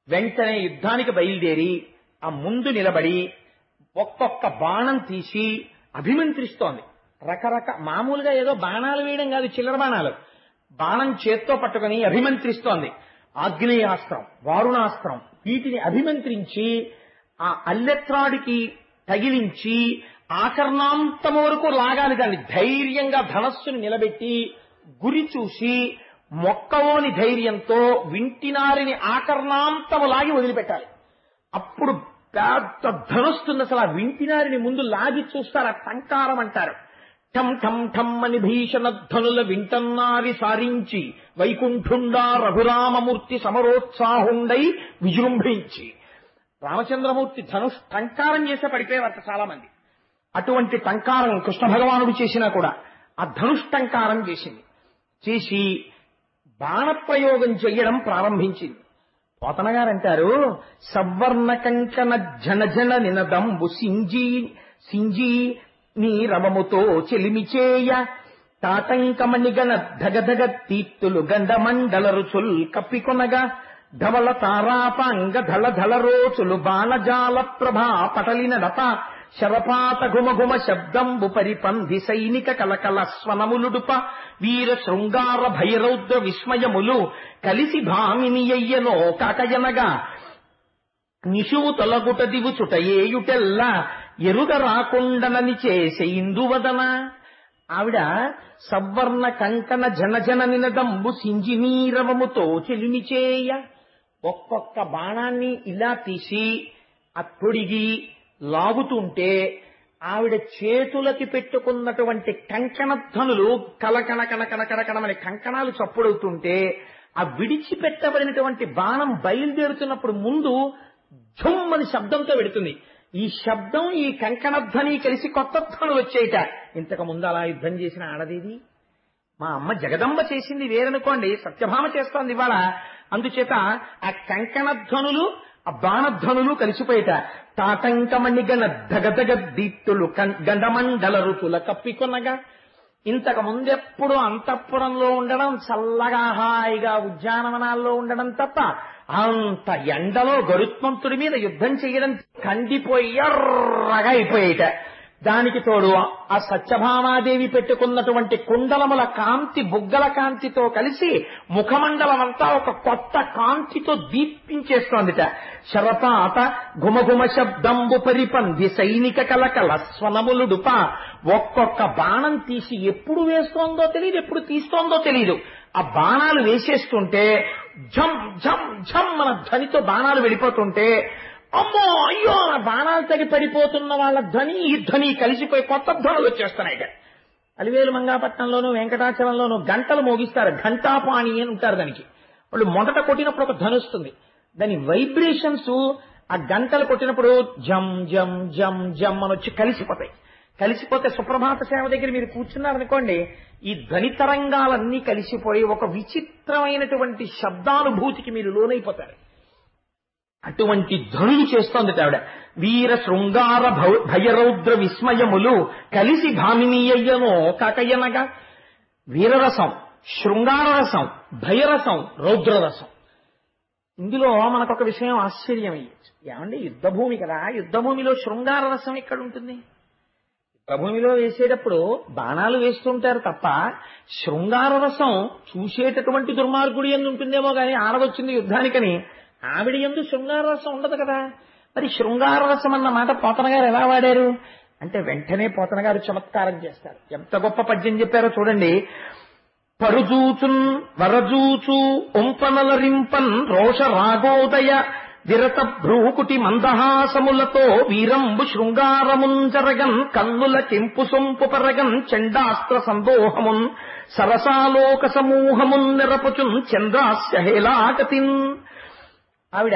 వెంటనే యుద్ధానికి బయలుదేరి ఆ ముందు నిలబడి ఒక్కొక్క బాణం తీసి అభిమంత్రిస్తోంది. మామూలుగా ఏదో బాణాలు వేయడం కాదు, చిల్లర బాణాలు. బాణం చేత్తో పట్టుకుని అభిమంత్రిస్తోంది. ఆగ్నేయాస్త్రం, వారుణాస్త్రం వీటిని అభిమంత్రించి ఆ అల్లెత్రాడికి తగిలించి ఆకర్ణాంతం వరకు లాగాలి. దాన్ని ధైర్యంగా ధనస్సుని నిలబెట్టి గురి చూసి మొక్కవోని ధైర్యంతో వింటినారిని ఆకర్ణాంతము లాగి వదిలిపెట్టాలి. అప్పుడు పెద్ద ధనుస్తుంది. అసలు ఆ వింటినారిని ముందు లాగి చూస్తారు, ఆ టంకారం అంటారు. ఠం ఠం ఠం అని భీషణ ధనుల వింటన్నారి సారించి వైకుంఠుండా రఘురామమూర్తి సమరోత్సాహుండై విజృంభించి. రామచంద్రమూర్తి ధనుష్ టంకారం చేసే పడిపోయేవారు చాలా మంది. అటువంటి టంకారం కృష్ణ భగవానుడు చేసినా కూడా ఆ ధనుష్ టంకారం చేసి బాణప్రయోగం చెయ్యడం ప్రారంభించింది. పోతన గారంటారు, సవర్ణ కంకణ జనజన నినదంబు సింజీ నీ రవముతో చెలిమిచేయ తాటంకమణిగణ ధగధగ తీత్తులు గండమండల రుచుల్ కప్పికొనగా ధవల తారాపాంగ ధల ధల రోచులు బాణజాల ప్రభా పటలిన నట శరపాత ఘుమఘుమ శబ్దంబు పరిపంధి సైనిక కలకల స్వనములుడుప వీర శృంగార భైరౌద్ర విస్మయములు కలిసి భామినియ్యనో కాకయనగా నిశువు తొలగుట దివుచుట ఏయుటెల్ల ఎరుగ రాకుండనని చేసే ఇందువదన. ఆవిడ సవర్ణ కంకణ జనజన నినదంబు సింజినీరవముతో చెలిమిచేయ. ఒక్కొక్క బాణాన్ని ఇలా తీసి ఆ తొడిగి లాగుతుంటే ఆవిడ చేతులకి పెట్టుకున్నటువంటి కంకణధ్వనులు కలకణ కనకణ కనకణమని కంకణాలు చప్పుడవుతుంటే ఆ విడిచిపెట్టబడినటువంటి బాణం బయలుదేరుతున్నప్పుడు ముందు ఝుమ్ అని శబ్దంతో పెడుతుంది. ఈ శబ్దం ఈ కంకణధ్వని కలిసి కొత్త ధ్వనులు వచ్చేయట. ఇంతకు ముందు అలా యుద్ధం చేసిన ఆడదేది? మా అమ్మ జగదంబ చేసింది వేరనుకోండి, సత్యభామ చేస్తోంది ఇవాళ. అందుచేత ఆ కంకణధ్వనులు ఆ బాణధ్వనులు కలిసిపోయేట. తాటంకమణిగణ ధగధగ దీప్తులు గండమండల రుచుల కప్పికొనగా. ఇంతకు ముందెప్పుడు అంతఃపురంలో ఉండడం, చల్లగా హాయిగా ఉద్యానవనాల్లో ఉండడం తప్ప అంత ఎండలో గరుత్మంతుడి మీద యుద్ధం చేయడం కందిపోయి ఎర్రగా అయిపోయేట. దానికి తోడు ఆ సత్యభామాదేవి పెట్టుకున్నటువంటి కుండలముల కాంతి బుగ్గల కాంతితో కలిసి ముఖమండలం అంతా ఒక కొత్త కాంతితో దీపించేస్తోందిట. శరపాత ఘుమఘుమ శబ్దంబు పరిపంది సైనిక కలకల స్వనములుడుప. ఒక్కొక్క బాణం తీసి ఎప్పుడు వేస్తోందో తెలియదు, ఎప్పుడు తీస్తోందో తెలియదు. ఆ బాణాలు వేసేస్తుంటే ఝం ఝం ఝం మన ధ్వనితో బాణాలు వెళ్ళిపోతుంటే అమ్మో అయ్యో బాణాలు తగి పడిపోతున్న వాళ్ళ ధ్వని ఈ ధ్వని కలిసిపోయి కొత్త ధ్వనులు వచ్చేస్తున్నాయి. అలివేలు మంగాపట్నంలోనూ వెంకటాచలంలోనూ గంటలు మోగిస్తారు, ఘంటాపాణి అని ఉంటారు. దానికి వాళ్ళు మొదట కొట్టినప్పుడు ఒక ధ్వని వస్తుంది, దాని వైబ్రేషన్స్ ఆ గంటలు కొట్టినప్పుడు జం జం జం జం అని వచ్చి కలిసిపోతే సుప్రభాత సేవ దగ్గర మీరు కూర్చున్నారనుకోండి, ఈ ధ్వని తరంగాలన్నీ కలిసిపోయి ఒక విచిత్రమైనటువంటి శబ్దానుభూతికి మీరు లోనైపోతారు. అటువంటి ధ్వనులు చేస్తోంది ఆవిడ. వీర శృంగార భయరౌద్ర విస్మయములు కలిసి భామినీయయ్యనో కాకయ్యనగా. వీరరసం, శృంగారరసం, భయరసం, రౌద్రరసం. ఇందులో మనకొక విషయం ఆశ్చర్యం అయ్యచ్చు. ఏమంటే యుద్ధభూమి కదా, యుద్ధభూమిలో శృంగార రసం ఎక్కడ ఉంటుంది? యుద్ధభూమిలో వేసేటప్పుడు బాణాలు వేస్తుంటారు తప్ప శృంగార రసం చూసేటటువంటి దుర్మార్గుడి యందు ఉంటుందేమో కానీ ఆడవచ్చింది యుద్ధానికని ఆవిడ యందు శృంగార రసం ఉండదు కదా. మరి శృంగార రసం అన్న మాట పోతన గారు ఎలా వాడారు అంటే వెంటనే పోతన గారు చమత్కారం చేస్తారు. ఎంత గొప్ప పద్యం చెప్పారో చూడండి. పరుజూచున్ వరజూచు ఒంపనలరింపన్ రోష రాగోదయ విరత భ్రూకుటి మందహాసములతో వీరంబు శృంగారముంజరగన్ కన్నుల కెంపు సొంపు పరగన్ చండాస్త్ర సందోహమున్ సరసాలోక సమూహమున్ నిరపుచున్ చంద్రాస్య హేలాగతిన్. ఆవిడ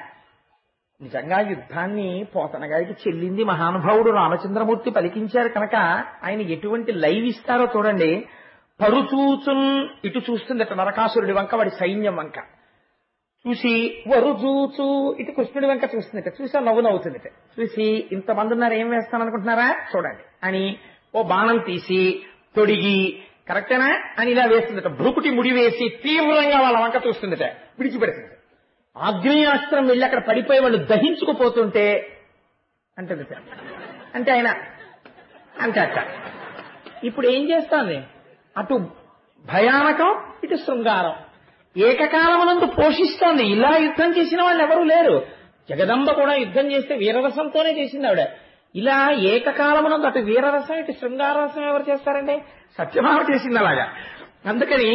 నిజంగా యుద్ధాన్ని పోతన గారికి చెల్లింది మహానుభావుడు రామచంద్రమూర్తి పలికించారు కనుక ఆయన ఎటువంటి లైవ్ ఇస్తారో చూడండి. పరుచూచున్ ఇటు చూస్తుందట నరకాసురుడి వంక, వాడి సైన్యం వంక చూసి, వరుజూచు ఇటు కృష్ణుడి వంక చూస్తుందట, చూసా నవ్వు నవ్వుతుందట. చూసి ఇంతమంది ఉన్నారు ఏం వేస్తాననుకుంటున్నారా చూడండి అని ఓ బాణం తీసి తొడిగి కరెక్టేనా అని ఇలా వేస్తుందట. భ్రుకుటి ముడి వేసి తీవ్రంగా వాళ్ళ వంక చూస్తుందట, విడిచిపెడుతుంది. ఆగ్నేయాస్త్రం వెళ్ళి అక్కడ పడిపోయి వాళ్ళు దహించుకుపోతుంటే అంటది అంటే ఆయన అంటే అట్ట. ఇప్పుడు ఏం చేస్తాంది? అటు భయానకం, ఇటు శృంగారం ఏకకాలమునందు పోషిస్తోంది. ఇలా యుద్ధం చేసిన వాళ్ళు ఎవరూ లేరు. జగదంబ కూడా యుద్ధం చేస్తే వీరరసంతోనే చేసింది ఆవిడ. ఇలా ఏకకాలమునందు అటు వీరరసం, ఇటు శృంగారరసం ఎవరు చేస్తారండి? సత్యభామ చేసింది అలాగా. అందుకని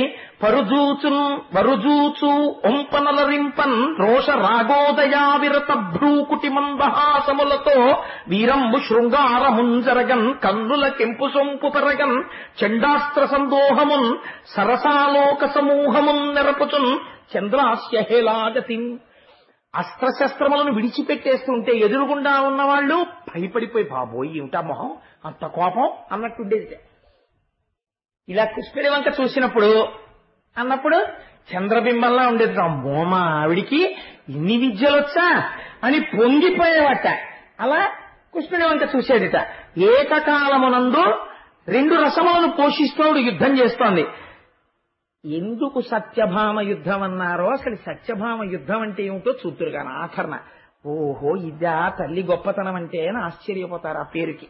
వరుజూచు ఒంపనలరింపన్ రోష రాగోదయా విరత భ్రూకుటి మందహాసములతో వీరంబు శృంగారముంజరగన్ కన్నుల కెంపు సొంపు పెరగన్ చండాస్త్ర సందోహమున్ సరసాలోక సమూహమున్ నెరపుచున్ చంద్రాస్యహేలాగతిన్. అస్త్రశస్త్రములను విడిచిపెట్టేస్తుంటే ఎదురుగుండా ఉన్నవాళ్లు భయపడిపోయి బాబోయ్ ఏమిటా మొహం అంత కోపం అన్నట్టుండేది. ఇలా కృష్ణుడి వంక చూసినప్పుడు అన్నప్పుడు చంద్రబింబంలా ఉండేది. అమ్మో మా ఆవిడికి ఇన్ని విద్యలొచ్చా అని పొంగిపోయేవట. అలా కృష్ణుడి వంక చూసేదిట. ఏకకాలమునందు రెండు రసములను పోషిస్తోడు యుద్ధం చేస్తోంది. ఎందుకు సత్యభామ యుద్ధం అన్నారో అసలు సత్యభామ యుద్ధం అంటే ఏమిటో చూతురు కానీ ఆఖరణ ఓహో ఇదా తల్లి గొప్పతనం అంటే అని ఆశ్చర్యపోతారు ఆ పేరుకి.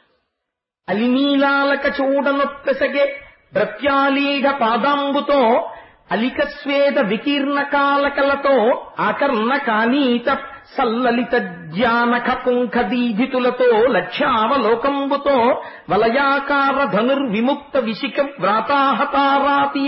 అలినీలాలక చూడనొప్పెసగే ప్రత్యాలీఢ పాదాంబుతో అలిక స్వేద వికీర్ణ కాలకలతో ఆకర్ణ కానీత సల్లలిత జ్ఞానక పుంఖదీధితులతో లక్ష్యావలోకంబుతో వలయాకార ధనుర్విముక్త విశిక వ్రాతాహతారాతి.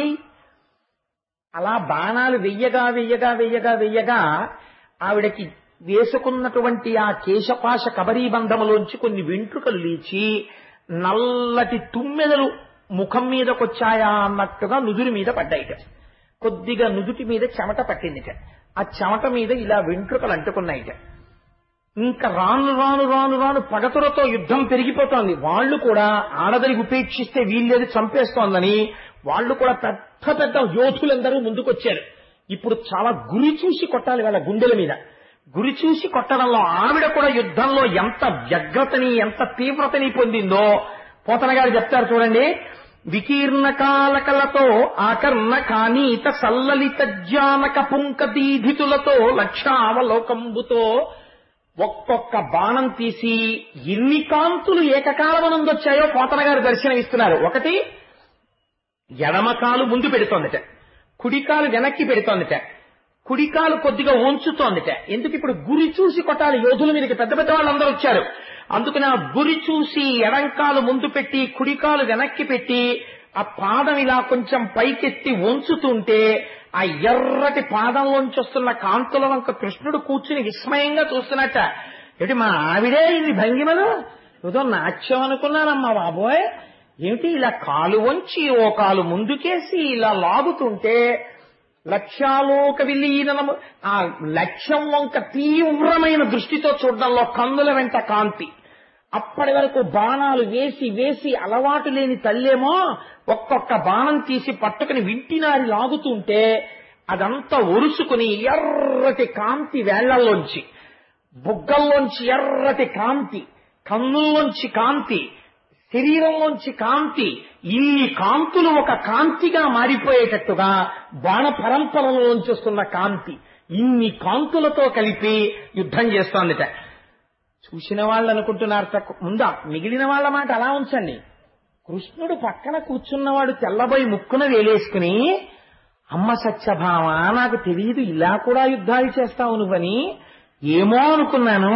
అలా బాణాలు వెయ్యగా ఆవిడకి వేసుకున్నటువంటి ఆ కేశపాశ కబరీబంధములోంచి కొన్ని వెంట్రుకలు లేచి నల్లటి తుమ్మెదలు ముఖం మీదకొచ్చాయా అన్నట్టుగా నుదురు మీద పడ్డాయిట. కొద్దిగా నుదుటి మీద చెమట పట్టిందిట. ఆ చెమట మీద ఇలా వెంట్రుకలు అంటుకున్నాయిట. ఇంకా రాను పగతులతో యుద్ధం పెరిగిపోతోంది. వాళ్ళు కూడా ఆడదని ఉపేక్షిస్తే వీళ్ళేది చంపేస్తోందని వాళ్ళు కూడా పెద్ద పెద్ద యోధులందరూ ముందుకొచ్చారు. ఇప్పుడు చాలా గురి చూసి కొట్టాలి వాళ్ళ గుండెల మీద. గురి చూసి కొట్టడంలో ఆవిడ కూడా యుద్ధంలో ఎంత వ్యగ్రతని ఎంత తీవ్రతని పొందిందో పోతన గారు చెప్తారు చూడండి. వికీర్ణ కాలకలతో ఆకర్ణ కానీత సల్లలిత జ్ఞానక పుంకదీధితులతో లక్ష్యావలోకంబుతో ఒక్కొక్క బాణం తీసి ఎన్ని కాంతులు ఏకకాలమునందొచ్చాయో పోతన గారు దర్శనమిస్తున్నారు. ఒకటి ఎడమకాలు ముందు పెడుతోందిట, కుడికాలు వెనక్కి పెడుతోందిట, కుడికాలు కొద్దిగా ఉంచుతోందిట. ఎందుకు? ఇప్పుడు గురి చూసి కొట్టాలి. యోధుల మీదకి పెద్ద పెద్ద వాళ్ళందరూ వచ్చారు. అందుకని ఆ గురి చూసి ఎడంకాలు ముందు పెట్టి కుడికాలు వెనక్కి పెట్టి ఆ పాదం ఇలా కొంచెం పైకెత్తి ఉంచుతుంటే ఆ ఎర్రటి పాదంలోంచి వస్తున్న కాంతుల వంక కృష్ణుడు కూర్చుని విస్మయంగా చూస్తున్నట్ట. ఏమిటి మా ఆవిడే ఇది భంగిమలు? ఏదో నాట్యం అనుకున్నానమ్మా బాబోయ్. ఏమిటి ఇలా కాలు వంచి ఓ కాలు ముందుకేసి ఇలా లాగుతుంటే లక్ష్యాలోక విలీనము ఆ లక్ష్యం వంక తీవ్రమైన దృష్టితో చూడడంలో కన్నుల వెంట కాంతి. అప్పటి వరకు బాణాలు వేసి అలవాటు లేని తల్లేమో ఒక్కొక్క బాణం తీసి పట్టుకుని వింటినారి లాగుతుంటే అదంతా ఒరుసుకుని ఎర్రటి కాంతి వేళ్లలోంచి, బుగ్గల్లోంచి ఎర్రటి కాంతి, కన్నుల్లోంచి కాంతి, శరీరంలోంచి కాంతి, ఇన్ని కాంతులు ఒక కాంతిగా మారిపోయేటట్టుగా బాణ పరంపరలోంచి వస్తున్న కాంతి, ఇన్ని కాంతులతో కలిపి యుద్ధం చేస్తోందిట. చూసిన వాళ్ళు అనుకుంటున్నారు ముందు మిగిలిన వాళ్ళ మాట అలా ఉంచండి. కృష్ణుడు పక్కన కూర్చున్నవాడు తెల్లబోయి ముక్కున వేలేసుకుని అమ్మ సత్యభామ నాకు తెలియదు ఇలా కూడా యుద్ధాలు చేస్తావు నువ్వని ఏమో అనుకున్నాను.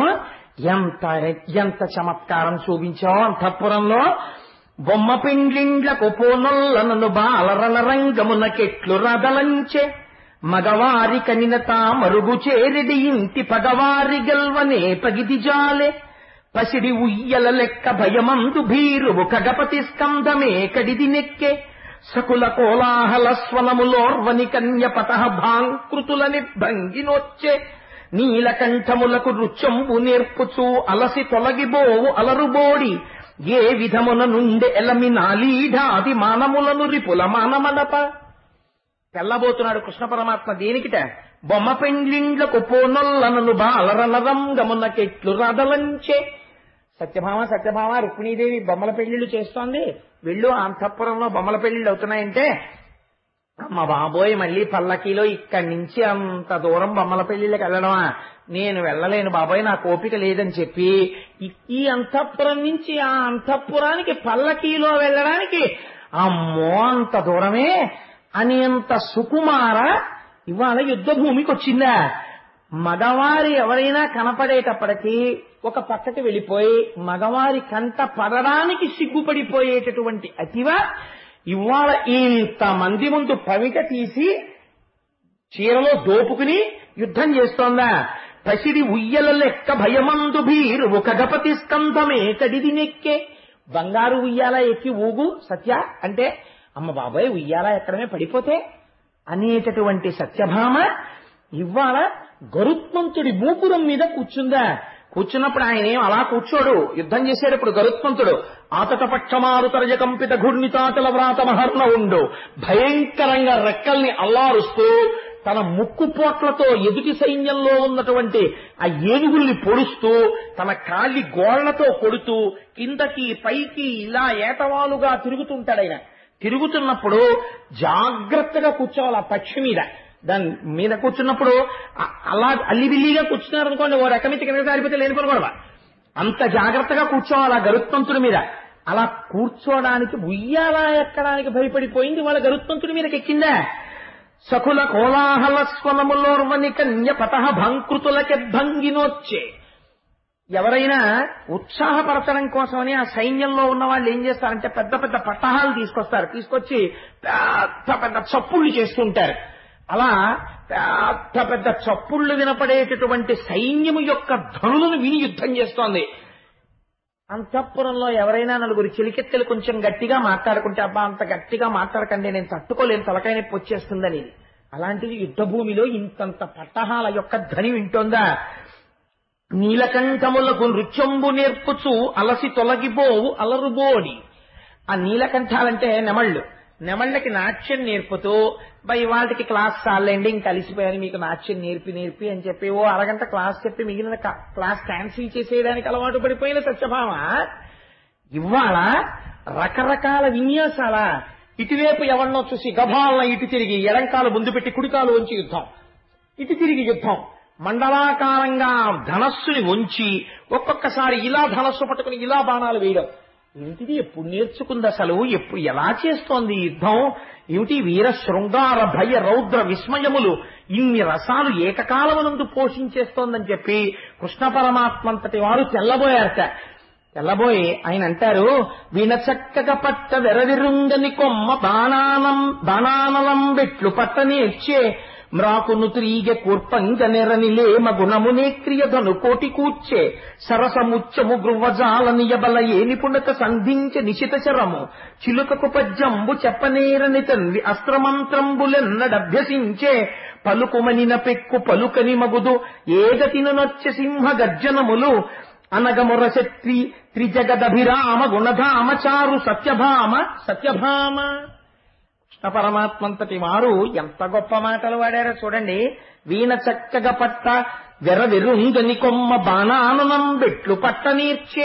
ఎంత చమత్కారం చూపించావు అంతఃపురంలో. బొమ్మ పిండ్లిండ్లకు పోనొల్లనను బాలరల రంగమునకెట్లు రదలంచే మగవారి కనినత మరుగు చేరిడి ఇంటి పగవారి గెల్వనే పగిది జాలే పసిడి ఉయ్యల లెక్క భయమందు భీరువు కగపతి స్కంధమే కడిది నెక్కే సకుల కోలాహల స్వనములోర్వని కన్య పతః భాంకృతులని భంగినొచ్చే నీలకంఠములకు రుచంబు నేర్పుచూ అలసి తొలగిబోవు అలరుబోడి ఏ విధమున నుండి ఎలమి నాలీఢాది మానములను రిపుల మానమనప. తెల్లబోతున్నాడు కృష్ణ పరమాత్మ దేనికిట? బొమ్మ పెండ్లిండ్లకు పోనొల్లనను బాలరనరంగమునకెట్లు రదలంచే. సత్యభామ రుక్మిణీదేవి బొమ్మల పెళ్లిళ్లు చేస్తోంది. వెళ్ళు అంతఃపురంలో బొమ్మల పెళ్లిళ్ళు అవుతున్నాయంటే అమ్మ బాబోయ్ మళ్ళీ పల్లకీలో ఇక్కడి నుంచి అంత దూరం బొమ్మల పెళ్లిళ్ళకి వెళ్ళడమా, నేను వెళ్ళలేను బాబోయ్, నాకు ఓపిక లేదని చెప్పి ఈ అంతఃపురం నుంచి ఆ అంతఃపురానికి పల్లకీలో వెళ్ళడానికి అమ్మో అంత దూరమే అనేంత సుకుమార ఇవాళ యుద్ధ భూమికి వచ్చిందా. మగవారి ఎవరైనా కనపడేటప్పటికీ ఒక పక్కకి వెళ్ళిపోయి మగవారి కంట పడడానికి సిగ్గుపడిపోయేటటువంటి అతివ ఇవాళ ఇంతమంది ముందు పవిట తీసి చీరలో దోపుకుని యుద్ధం చేస్తోందా. పసిడి ఉయ్యల లెక్క భయమందు భీరు ఒక గపతి స్కంధమే కడిది నెక్కే. బంగారు ఉయ్యాల ఎక్కి ఊగు సత్య అంటే అమ్మ బాబాయ్ ఉయ్యాల ఎక్కడమే పడిపోతే అనేటటువంటి సత్యభామ ఇవాళ గరుత్మంతుడి మూపురం మీద కూర్చుందా. కూర్చున్నప్పుడు ఆయన ఏం అలా కూర్చోడు, యుద్ధం చేసేటప్పుడు గరుత్మంతుడు ఆతట పక్షమారు తరజ కంపిత ఘూర్ణితాచల వ్రాత మహర్ణ ఉండు భయంకరంగా రెక్కల్ని అల్లారుస్తూ తన ముక్కు పోట్లతో ఎదుటి సైన్యంలో ఉన్నటువంటి ఆ ఏనుగుల్ని పొడుస్తూ తన కాలి గోళ్లతో కొడుతూ కిందకి పైకి ఇలా ఏటవాలుగా తిరుగుతుంటాడు. ఆయన తిరుగుతున్నప్పుడు జాగ్రత్తగా కూర్చోవాలి ఆ పక్షి మీద. దాని మీద కూర్చున్నప్పుడు అలా అల్లిబిల్లిగా కూర్చున్నారనుకోండి ఓ రకమితి కింద సారిపోతే లేనిపోను కూడా అంత జాగ్రత్తగా కూర్చోవాలి ఆ గరుత్మంతుడి మీద. అలా కూర్చోడానికి ఉయ్యాలా ఎక్కడానికి భయపడిపోయింది వాళ్ళ గరుత్మంతుడి మీదకి ఎక్కిందా. సకుల కోలాహల స్వనములోర్వని కన్య పతహ భంకృతులకెద్భంగినొచ్చే. ఎవరైనా ఉత్సాహపరచడం కోసమని ఆ సైన్యంలో ఉన్న వాళ్ళు ఏం చేస్తారంటే పెద్ద పెద్ద పట్టహాలు తీసుకొస్తారు, తీసుకొచ్చి పెద్ద పెద్ద చప్పుళ్ళు చేస్తుంటారు. అలా పెద్ద పెద్ద చప్పుళ్ళు వినపడేటటువంటి సైన్యము యొక్క ధనులను విని యుద్ధం చేస్తోంది. అంతఃపురంలో ఎవరైనా నలుగురు చిలికెత్తెలు కొంచెం గట్టిగా మాట్లాడుకుంటే అబ్బా అంత గట్టిగా మాట్లాడకండి నేను తట్టుకోలేను తలకాయ నొప్పి వచ్చేస్తుందని. అలాంటిది యుద్ధ భూమిలో ఇంతంత పట్టహాల యొక్క ధ్వని వింటోందా. నీలకంఠములకు నృత్యంబు నేర్పుచు అలసి తొలగిపోవు అలరుబోడి. ఆ నీలకంఠాలంటే నెమళ్ళు. నెమళ్ళకి నాట్యం నేర్పుతూ వాటికి క్లాస్ చాలండి ఇంక కలిసిపోయాను మీకు నాట్యం నేర్పి అని చెప్పి ఓ అరగంట క్లాస్ చెప్పి మిగిలిన క్లాస్ క్యాన్సిల్ చేసేయడానికి అలవాటు పడిపోయిన సత్యభామ ఇవాళ రకరకాల విన్యాసాల ఇటువైపు ఎవరినో చూసి గభాలన ఇటు తిరిగి ఎడంకాలు ముందు పెట్టి కుడికాలు వంచి యుద్ధం, ఇటు తిరిగి యుద్ధం, మండలాకారంగా ధనస్సుని వంచి ఒక్కొక్కసారి ఇలా ధనస్సు పట్టుకుని ఇలా బాణాలు వేయడం. ఏమిటిది ఎప్పుడు నేర్చుకుంది అసలు, ఎప్పుడు ఎలా చేస్తోంది యుద్ధం, ఏమిటి వీర శృంగార భయ రౌద్ర విస్మయములు ఇన్ని రసాలు ఏకకాలమునందు పోషించేస్తోందని చెప్పి కృష్ణ పరమాత్మంతటి వారు తెల్లబోయారట. తెల్లబోయి ఆయన అంటారు వీణ చక్కగా పట్ట వెరవిరుంగని కొమ్మ బాణానలం బెట్లు పట్ట నేర్చే మ్రాకును త్రీగె కూర్పంగ నెరనిలేమ గుణమునే క్రియధను కోటి కూర్చే సరసముచ్చము గృవజాల నియబల ఏ నిపుణత సంధించ నిశిత శరము చిలుకకు పద్యంబు చెప్పనేరని తండ్రి అస్త్రమంత్రంబులెన్నడభ్యసించే పలుకుమనిన పెక్కు పలుకని మగుదు ఏగతిను నొచ్చ సింహ గర్జనములు అనగముర శత్రి త్రిజగదభిరామ గుణధామ చారు సత్యభామ. కృష్ణ పరమాత్మంతటి వారు ఎంత గొప్ప మాటలు వాడారో చూడండి. వీణ చక్కగా పట్ట వెరవెరుంగని కొమ్మ బాణాననం బెట్లు పట్ట నేర్చే.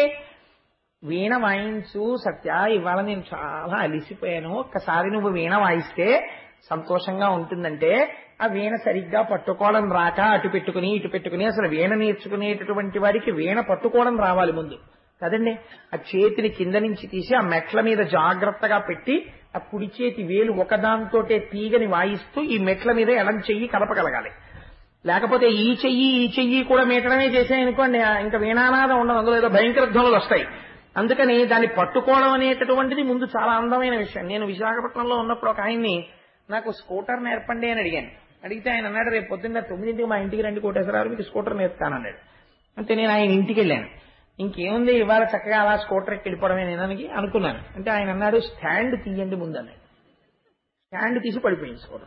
వీణ వాయించు సత్య ఇవాళ నేను చాలా అలిసిపోయాను, ఒక్కసారి నువ్వు వీణ వాయిస్తే సంతోషంగా ఉంటుందంటే ఆ వీణ సరిగ్గా పట్టుకోవడం రాక అటు పెట్టుకుని ఇటు పెట్టుకుని అసలు వీణ నేర్చుకునేటటువంటి వాడికి వీణ పట్టుకోవడం రావాలి ముందు కదండి. ఆ చేతిని కింద నుంచి తీసి ఆ మెట్ల మీద జాగ్రత్తగా పెట్టి ఆ కుడి చేతి వేలు ఒకదాంతోటే తీగని వాయిస్తూ ఈ మెట్ల మీద ఎడం చెయ్యి కలపగలగాలి. లేకపోతే ఈ చెయ్యి కూడా మీటడమే చేసాయనుకోండి ఇంకా వీణానాదం ఉండదు, అందులో ఏదో భయంకర ధ్వనులు వస్తాయి. అందుకని దాన్ని పట్టుకోవడం అనేటటువంటిది ముందు చాలా అందమైన విషయం. నేను విశాఖపట్నంలో ఉన్నప్పుడు ఒక ఆయన్ని నాకు స్కూటర్ నేర్పండి అని అడిగాను. అడిగితే ఆయన అన్నాడు రేపు పొద్దున్న 9 మా ఇంటికి రండి కోటేశ్వరరావు మీకు స్కూటర్ నేర్పుతానన్నాడు. అంటే నేను ఆయన ఇంటికి వెళ్ళాను. ఇంకేముంది ఇవాళ చక్కగా అలా స్కూటర్ ఎక్కి వెళ్ళిపోవడమే నేను అనుకున్నాను. అంటే ఆయన అన్నాడు స్టాండ్ తీయండి ముందు అన్నాడు. స్టాండ్ తీసి పడిపోయింది స్కూటర్.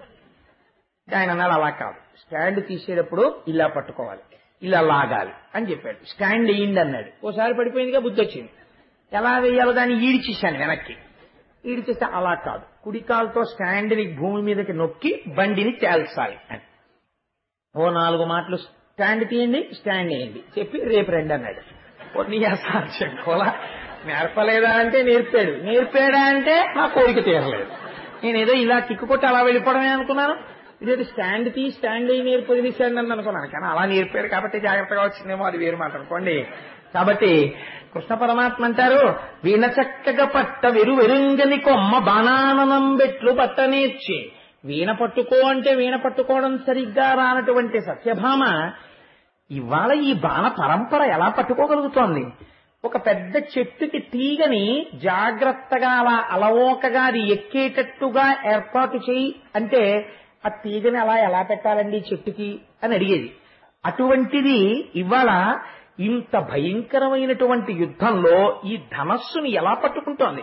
ఆయన అన్నాడు అలా కాదు, స్టాండ్ తీసేటప్పుడు ఇలా పట్టుకోవాలి ఇలా లాగాలి అని చెప్పాడు. స్టాండ్ వేయండి అన్నాడు. ఓసారి పడిపోయిందిగా బుద్ధి వచ్చింది. ఎలా వేయాలో దాన్ని ఈడ్చేశాను వెనక్కి. ఈడ్చేస్తే అలా కాదు, కుడికాలతో స్టాండ్ని భూమి మీదకి నొక్కి బండిని తేల్చాలి అని ఓ 4 మాటలు స్టాండ్ తీయండి స్టాండ్ వేయండి చెప్పి రేపు రండి అన్నాడు. చెప్పుకోలా నేర్పలేదా అంటే నేర్పాడా అంటే నా కోరిక తీరలేదు. నేనేదో ఇలా కిక్కు కొట్టి అలా వెళ్ళిపోవడమే అనుకున్నాను. ఇదేదో స్టాండ్ అయ్యి నేర్పు వదిలేసాడు అని అనుకున్నాను. కానీ అలా నేర్పాడు కాబట్టి జాగ్రత్తగా వచ్చిందేమో, అది వేరు మాట అనుకోండి. కాబట్టి కృష్ణ పరమాత్మ అంటారు, వీణ చక్కగా పట్ట వెరుంగని కొమ్మ బాణాననం బెట్లు పట్ట నేర్చి. వీణ పట్టుకో అంటే వీణ పట్టుకోవడం సరిగ్గా రానటువంటి సత్యభామ ఇవాళ ఈ బాణ పరంపర ఎలా పట్టుకోగలుగుతోంది? ఒక పెద్ద చెట్టుకి తీగని జాగ్రత్తగా అలా అలవోకగా అది ఎక్కేటట్టుగా ఏర్పాటు చేయి అంటే ఆ తీగని అలా ఎలా పెట్టాలండి చెట్టుకి అని అడిగేది. అటువంటిది ఇవాళ ఇంత భయంకరమైనటువంటి యుద్ధంలో ఈ ధనస్సుని ఎలా పట్టుకుంటోంది?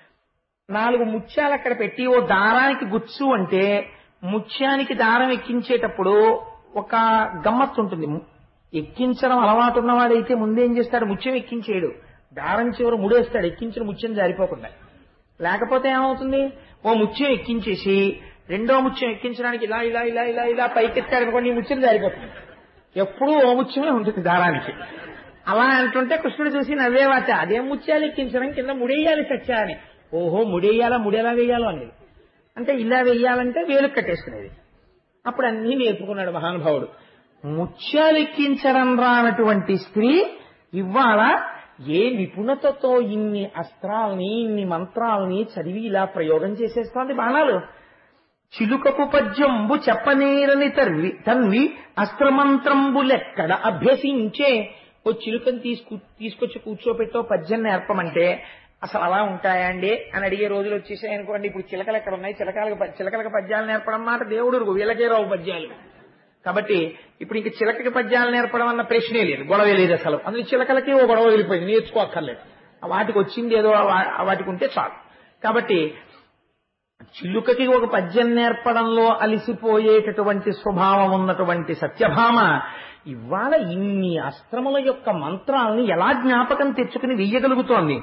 4 ముత్యాలు అక్కడ పెట్టి ఓ దారానికి గుచ్చు అంటే ముత్యానికి దారం ఎక్కించేటప్పుడు ఒక గమ్మత్తు ఉంటుంది. ఎక్కించడం అలవాటు ఉన్నవాడైతే ముందేం చేస్తాడు, ముత్యం ఎక్కించేయడు, దారం చివర ముడేస్తాడు ఎక్కించిన ముత్యం జారిపోకుండా. లేకపోతే ఏమవుతుంది, ఓ ముత్యం ఎక్కించేసి రెండో ముత్యం ఎక్కించడానికి ఇలా ఇలా ఇలా ఇలా ఇలా పైకెత్తాడు అనుకోండి, ఈ ముత్యం జారిపోతుంది. ఎప్పుడూ ఓ ముత్యమే ఉంటుంది దారానికి. అలా అంటుంటే కృష్ణుడు చూసి నవ్వేవాచ, అదేం ముత్యాలు ఎక్కించడం, కింద ముడేయాలి సత్యా అని. ఓహో ముడేయాలా, ముడేలా వేయాలో అనేది. అంటే ఇలా వేయాలంటే వేలు కట్టేసుకునేది. అప్పుడు అన్నీ నేర్పుకున్నాడు మహానుభావుడు. ముత్యాలు ఎక్కించడం రానటువంటి స్త్రీ ఇవాళ ఏ నిపుణతతో ఇన్ని అస్త్రాలని ఇన్ని మంత్రాలని చదివి ఇలా ప్రయోగం చేసేస్తోంది బాణాలు. చిలుకపు పద్యంబు చెప్పనేరని తన్వి అస్త్రమంత్రంబు లెక్కడ అభ్యసించే. ఓ చిలుకని తీసుకొచ్చి కూర్చోపెట్టో పద్యం నేర్పమంటే అసలు అలా ఉంటాయా అండి అని అడిగే రోజులు వచ్చేసాయి అనుకోండి. ఇప్పుడు చిలకలు ఎక్కడ ఉన్నాయి, చిలకలకు పద్యాలు నేర్పడం మాట దేవుడు వీళ్ళకే రావు పద్యాలు. కాబట్టి ఇప్పుడు ఇంక చిలకకి పద్యాలు నేర్పడం అన్న ప్రశ్నే లేదు, గొడవే లేదు అసలు. అందులో చిలకలకి ఓ గొడవ వెళ్ళిపోయింది, నేర్చుకోక్కర్లేదు. వాటికి వచ్చింది ఏదో వాటికి ఉంటే చాలు. కాబట్టి చిలుకకి ఒక పద్యం నేర్పడంలో అలిసిపోయేటటువంటి స్వభావం ఉన్నటువంటి సత్యభామ ఇవాళ ఇన్ని అస్త్రముల యొక్క మంత్రాలను ఎలా జ్ఞాపకం తెచ్చుకుని వెయ్యగలుగుతోంది?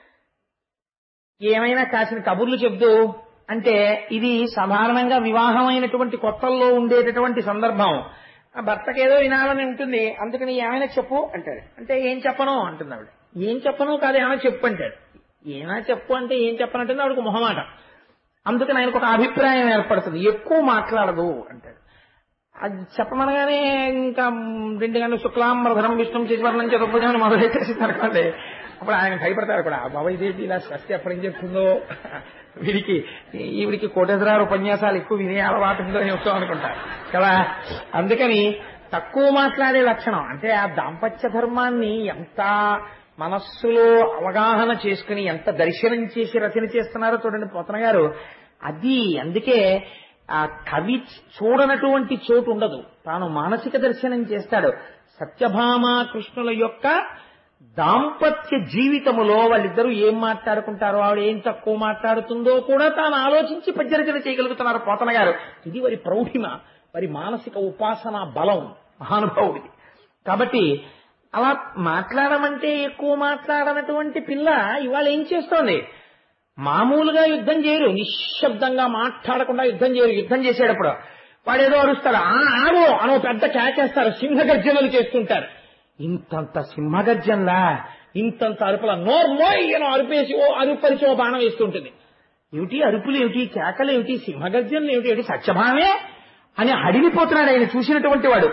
ఏమైనా కాసిన కబుర్లు చెప్తూ అంటే ఇది సాధారణంగా వివాహమైనటువంటి కొత్తల్లో ఉండేటటువంటి సందర్భం. భర్తకేదో వినాలని ఉంటుంది, అందుకని ఏమైనా చెప్పు అంటాడు. అంటే ఏం చెప్పను అంటుంది ఆవిడ. ఏం చెప్పను కాదు, ఏమైనా చెప్పు అంటాడు. ఏమైనా చెప్పు అంటే ఏం చెప్పనంటుంది ఆవిడకు మొహమాట. అందుకని ఆయనకు ఒక అభిప్రాయం ఏర్పడుతుంది, ఎక్కువ మాట్లాడదు అంటాడు. అది చెప్పమనగానే ఇంకా 2 గంటలు శుక్లాంబరధరం విష్ణుం శశివర్ణం చతుర్భుజం మొదలెట్టేసి అనుకోండి. అప్పుడు ఆయన భయపడతారు కూడా, బాబా ఇదేంటి ఇలా స్వస్తి ఎప్పుడేం చెప్తుందో, ఈవిడికి కోటేశ్వరారు ఉపన్యాసాలు ఎక్కువ వినే అలవాటు ఉందో అని వస్తాం అనుకుంటారు కదా. అందుకని తక్కువ మాట్లాడే లక్షణం అంటే ఆ దాంపత్య ధర్మాన్ని ఎంత మనస్సులో అవగాహన చేసుకుని ఎంత దర్శనం చేసి రచన చేస్తున్నారో చూడండి పోతన గారు. అది అందుకే ఆ కవి చూడనటువంటి చోటు ఉండదు, తాను మానసిక దర్శనం చేస్తాడు. సత్యభామ కృష్ణుల యొక్క దాంపత్య జీవితములో వాళ్ళిద్దరూ ఏం మాట్లాడుకుంటారో, ఆవిడ ఏం తక్కువ మాట్లాడుతుందో కూడా తాను ఆలోచించి పద్యరచన చేయగలుగుతున్నారు పోతన గారు. ఇది వారి ప్రౌఢిమ, వారి మానసిక ఉపాసన బలం మహానుభావుడిది. కాబట్టి అలా మాట్లాడమంటే ఎక్కువ మాట్లాడనటువంటి పిల్ల ఇవాళ ఏం చేస్తోంది? మామూలుగా యుద్ధం చేయరు, నిశ్శబ్దంగా మాట్లాడకుండా యుద్ధం చేయరు. యుద్ధం చేసేటప్పుడు వాడేదో అరుస్తాడు, ఆడో అనో పెద్ద కేకేస్తారు, సింహగర్జనలు చేస్తుంటారు. ఇంతంత సింహగర్జనలా, ఇంతంత అరుపుల నోర్మోయ్ అని అరుపేసి ఓ అరుపరిచి ఓ బాణం వేస్తుంటుంది. ఏమిటి అరుపులు, ఏమిటి కేకలు, ఏమిటి సింహగర్జనలు, ఏమిటి సత్యభామే అని హడిలిపోతున్నాడు ఆయన చూసినటువంటి వాడు.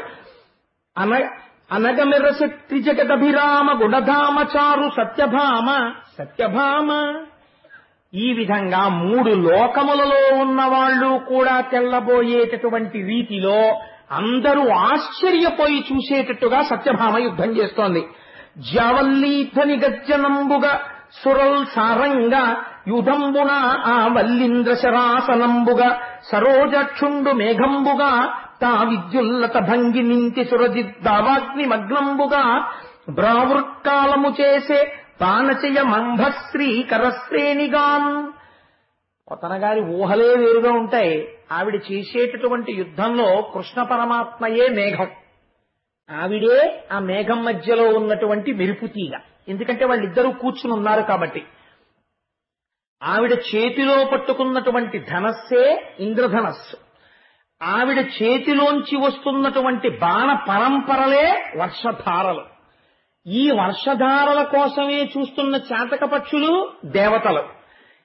అనగమిరశక్తి జగదభిరామ గుణధామ చారు సత్యభామ సత్యభామ. ఈ విధంగా 3 లోకములలో ఉన్న వాళ్ళు కూడా తెల్లబోయేటటువంటి రీతిలో అందరూ ఆశ్చర్యపోయి చూసేటట్టుగా సత్యభామ యుద్ధం చేస్తోంది. జావల్లీధని గజ్జనంబుగా సురల్ సారంగా యుధంబున ఆ వల్లింద్ర శరాసనంబుగా సరోజక్షుండు మేఘంబుగా తా విద్యుల్లత భంగి నింతి సురజిద్దావాగ్ని మగ్నంబుగా బ్రావృత్కాలము చేసే పానచయ మంభశ్రీ కరశ్రేణిగాన్. పోతన గారి ఊహలే వేరుగా ఉంటాయి. ఆవిడ చేసేటటువంటి యుద్ధంలో కృష్ణ పరమాత్మయే మేఘం, ఆవిడే ఆ మేఘం మధ్యలో ఉన్నటువంటి మెరుపుతీగ. ఎందుకంటే వాళ్ళిద్దరూ కూర్చుని ఉన్నారు కాబట్టి. ఆవిడ చేతిలో పట్టుకున్నటువంటి ధనస్సే ఇంద్రధనస్సు, ఆవిడ చేతిలోంచి వస్తున్నటువంటి బాణ పరంపరలే వర్షధారలు. ఈ వర్షధారల కోసమే చూస్తున్న చాతక పక్షులు దేవతలు.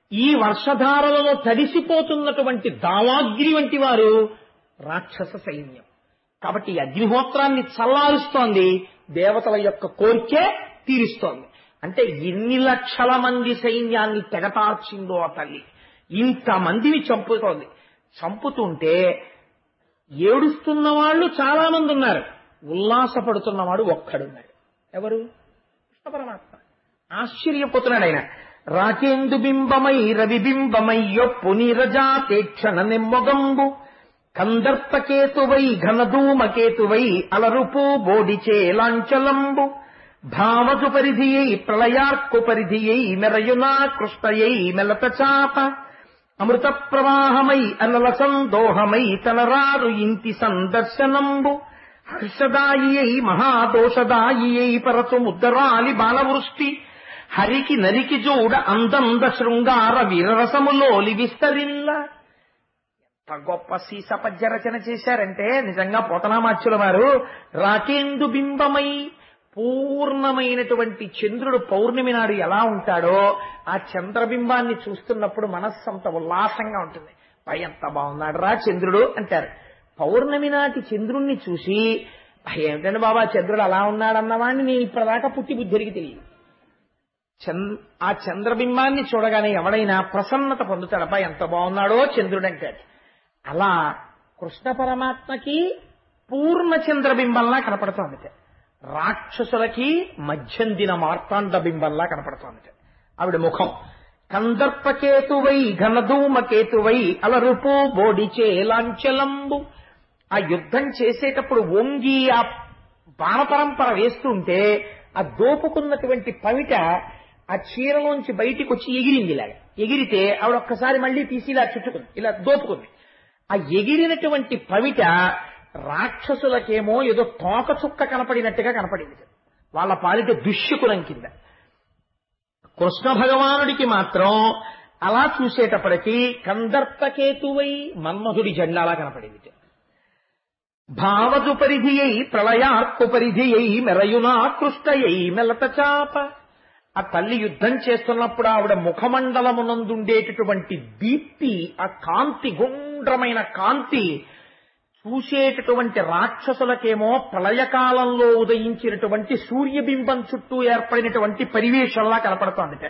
ఈ వర్షధారలలో తడిసిపోతున్నటువంటి దావాగ్ని వంటి వారు రాక్షస సైన్యం. కాబట్టి ఈ అగ్నిహోత్రాన్ని చల్లారుస్తోంది, దేవతల యొక్క కోరికే తీరుస్తోంది. అంటే ఎన్ని లక్షల మంది సైన్యాన్ని తెగటార్చిందో ఆ తల్లి. ఇంతమందిని చంపుతోంది. చంపుతుంటే ఏడుస్తున్న వాళ్ళు చాలా మంది ఉన్నారు, ఉల్లాసపడుతున్నవాడు ఒక్కడున్నాడు. ఎవరు? కృష్ణ పరమాత్మ. ఆశ్చర్యపోతున్నాడు ఆయన. రాకేందు బింబమై రవిబింబమయ్యొప్పు నీరజాతేక్షణ నిమ్మొగంబు కందర్పకేతువై ఘనధూమకేతువై అలరుపు బోడిచే లాంచలంబు భావసు పరిధియై ప్రళయార్కు పరిధియై మెరయునా కృష్ణయై మెలత చాప అమృత ప్రవాహమై అనల సందోహమై తనరారు ఇంటి సందర్శనంబు హర్షదాయి మహాదోషదాయి పరచు ముద్దరాలి బాలవృష్టి హరికి నరికి జోడ అందంద శృంగార వీరరసములోలి విస్తరిల్ల. ఎంత గొప్ప సీసపద్య రచన చేశారంటే నిజంగా పోతనామాచ్యుల వారు. రాకేందు బింబమై, పూర్ణమైనటువంటి చంద్రుడు పౌర్ణమి నాడు ఎలా ఉంటాడో ఆ చంద్రబింబాన్ని చూస్తున్నప్పుడు మనస్సు అంత ఉల్లాసంగా ఉంటుంది. పై ఎంత బాగున్నాడు రా చంద్రుడు అంటారు. పౌర్ణమి నాటి చంద్రుణ్ణి చూసి ఏమిటండి బాబా చంద్రుడు అలా ఉన్నాడన్నవాడిని నేను ఇప్పటిదాకా పుట్టి బుద్ధికి తెలియదు. ఆ చంద్రబింబాన్ని చూడగానే ఎవడైనా ప్రసన్నత పొందుతాడు. అబ్బా ఎంత బాగున్నాడో చంద్రుడు అంటాడు. అలా కృష్ణ పరమాత్మకి పూర్ణ చంద్రబింబంలా కనపడుతోంది. రాక్షసులకి మధ్యందిన మార్తాండ బింబంలా కనపడుతోంది ఆవిడ ముఖం. కందర్పకేతువై ఘనధూమకేతువై అలరుపు బోడిచే లాంచలంబు. ఆ యుద్ధం చేసేటప్పుడు వంగి ఆ బాణపరంపర వేస్తుంటే ఆ దోపుకున్నటువంటి పవిట ఆ చీరలోంచి బయటికి వచ్చి ఎగిరింది. ఇలాగా ఎగిరితే ఆవిడ ఒక్కసారి మళ్ళీ తీసి ఇలా చుట్టుకుంది, ఇలా దోపుకుంది. ఆ ఎగిరినటువంటి పవిట రాక్షసులకేమో ఏదో తోక చుక్క కనపడినట్టుగా కనపడింది, వాళ్ళ పాలిట దుష్యకులం కింద. కృష్ణ భగవానుడికి మాత్రం అలా చూసేటప్పటికీ కందర్పకేతువై మన్మధుడి జెండాలా కనపడింది. భావజు పరిధియై ప్రళయార్కు పరిధియై మెరయునా కృష్ణయై మెలత చాప. ఆ తల్లి యుద్ధం చేస్తున్నప్పుడు ఆవిడ ముఖమండలమునందుండేటటువంటి దీప్తి, ఆ కాంతి, గుండ్రమైన కాంతి చూసేటటువంటి రాక్షసులకేమో ప్రళయకాలంలో ఉదయించినటువంటి సూర్యబింబం చుట్టూ ఏర్పడినటువంటి పరివేశంలా కనపడుతోంది.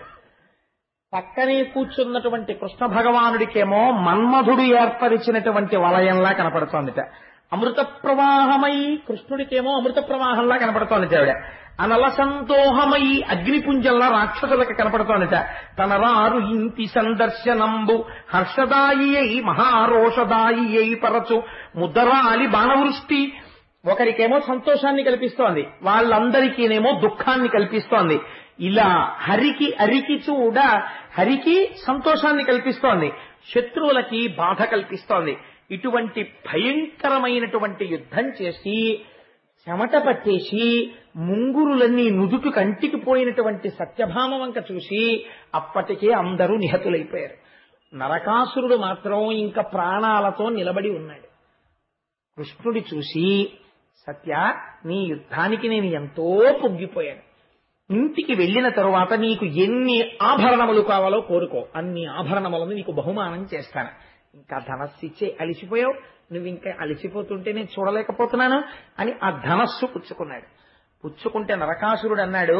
పక్కనే కూర్చున్నటువంటి కృష్ణ భగవానుడికేమో మన్మధుడు ఏర్పరిచినటువంటి వలయంలా కనపడుతోందిట. అమృత ప్రవాహమై కృష్ణుడికేమో అమృత ప్రవాహంలా కనపడుతోంది ఆవిడ. అనల సంతోహమై అగ్నిపుంజంలా రాక్షసులకు కనపడుతోందిట. తనరారు ఇంటి సందర్శనంబు హర్షదాయి అయి మహారోషదాయి అయి పరచు ముద్దరాలి బాణవృష్టి. ఒకరికేమో సంతోషాన్ని కల్పిస్తోంది, వాళ్ళందరికీనేమో దుఃఖాన్ని కల్పిస్తోంది. ఇలా హరికి చూడ హరికి సంతోషాన్ని కల్పిస్తోంది, శత్రువులకి బాధ కల్పిస్తోంది. ఇటువంటి భయంకరమైనటువంటి యుద్ధం చేసి చెమట పట్టేసి ముంగురులన్నీ నుదుటు కంటికి పోయినటువంటి సత్యభామ వంక చూసి అప్పటికే అందరూ నిహతులైపోయారు. నరకాసురుడు మాత్రం ఇంకా ప్రాణాలతో నిలబడి ఉన్నాడు. కృష్ణుడి చూసి, సత్య నీ యుద్ధానికి నేను ఎంతో పొంగిపోయాను. ఇంటికి వెళ్ళిన తరువాత నీకు ఎన్ని ఆభరణములు కావాలో కోరుకో, అన్ని ఆభరణములను నీకు బహుమానం చేస్తాను. ఇంకా ధనస్సిచ్చే అలిసిపోయావు, నువ్వు ఇంకా అలిసిపోతుంటే నేను చూడలేకపోతున్నాను అని ఆ ధనస్సు పుచ్చుకున్నాడు. పుచ్చుకుంటే నరకాసురుడు అన్నాడు,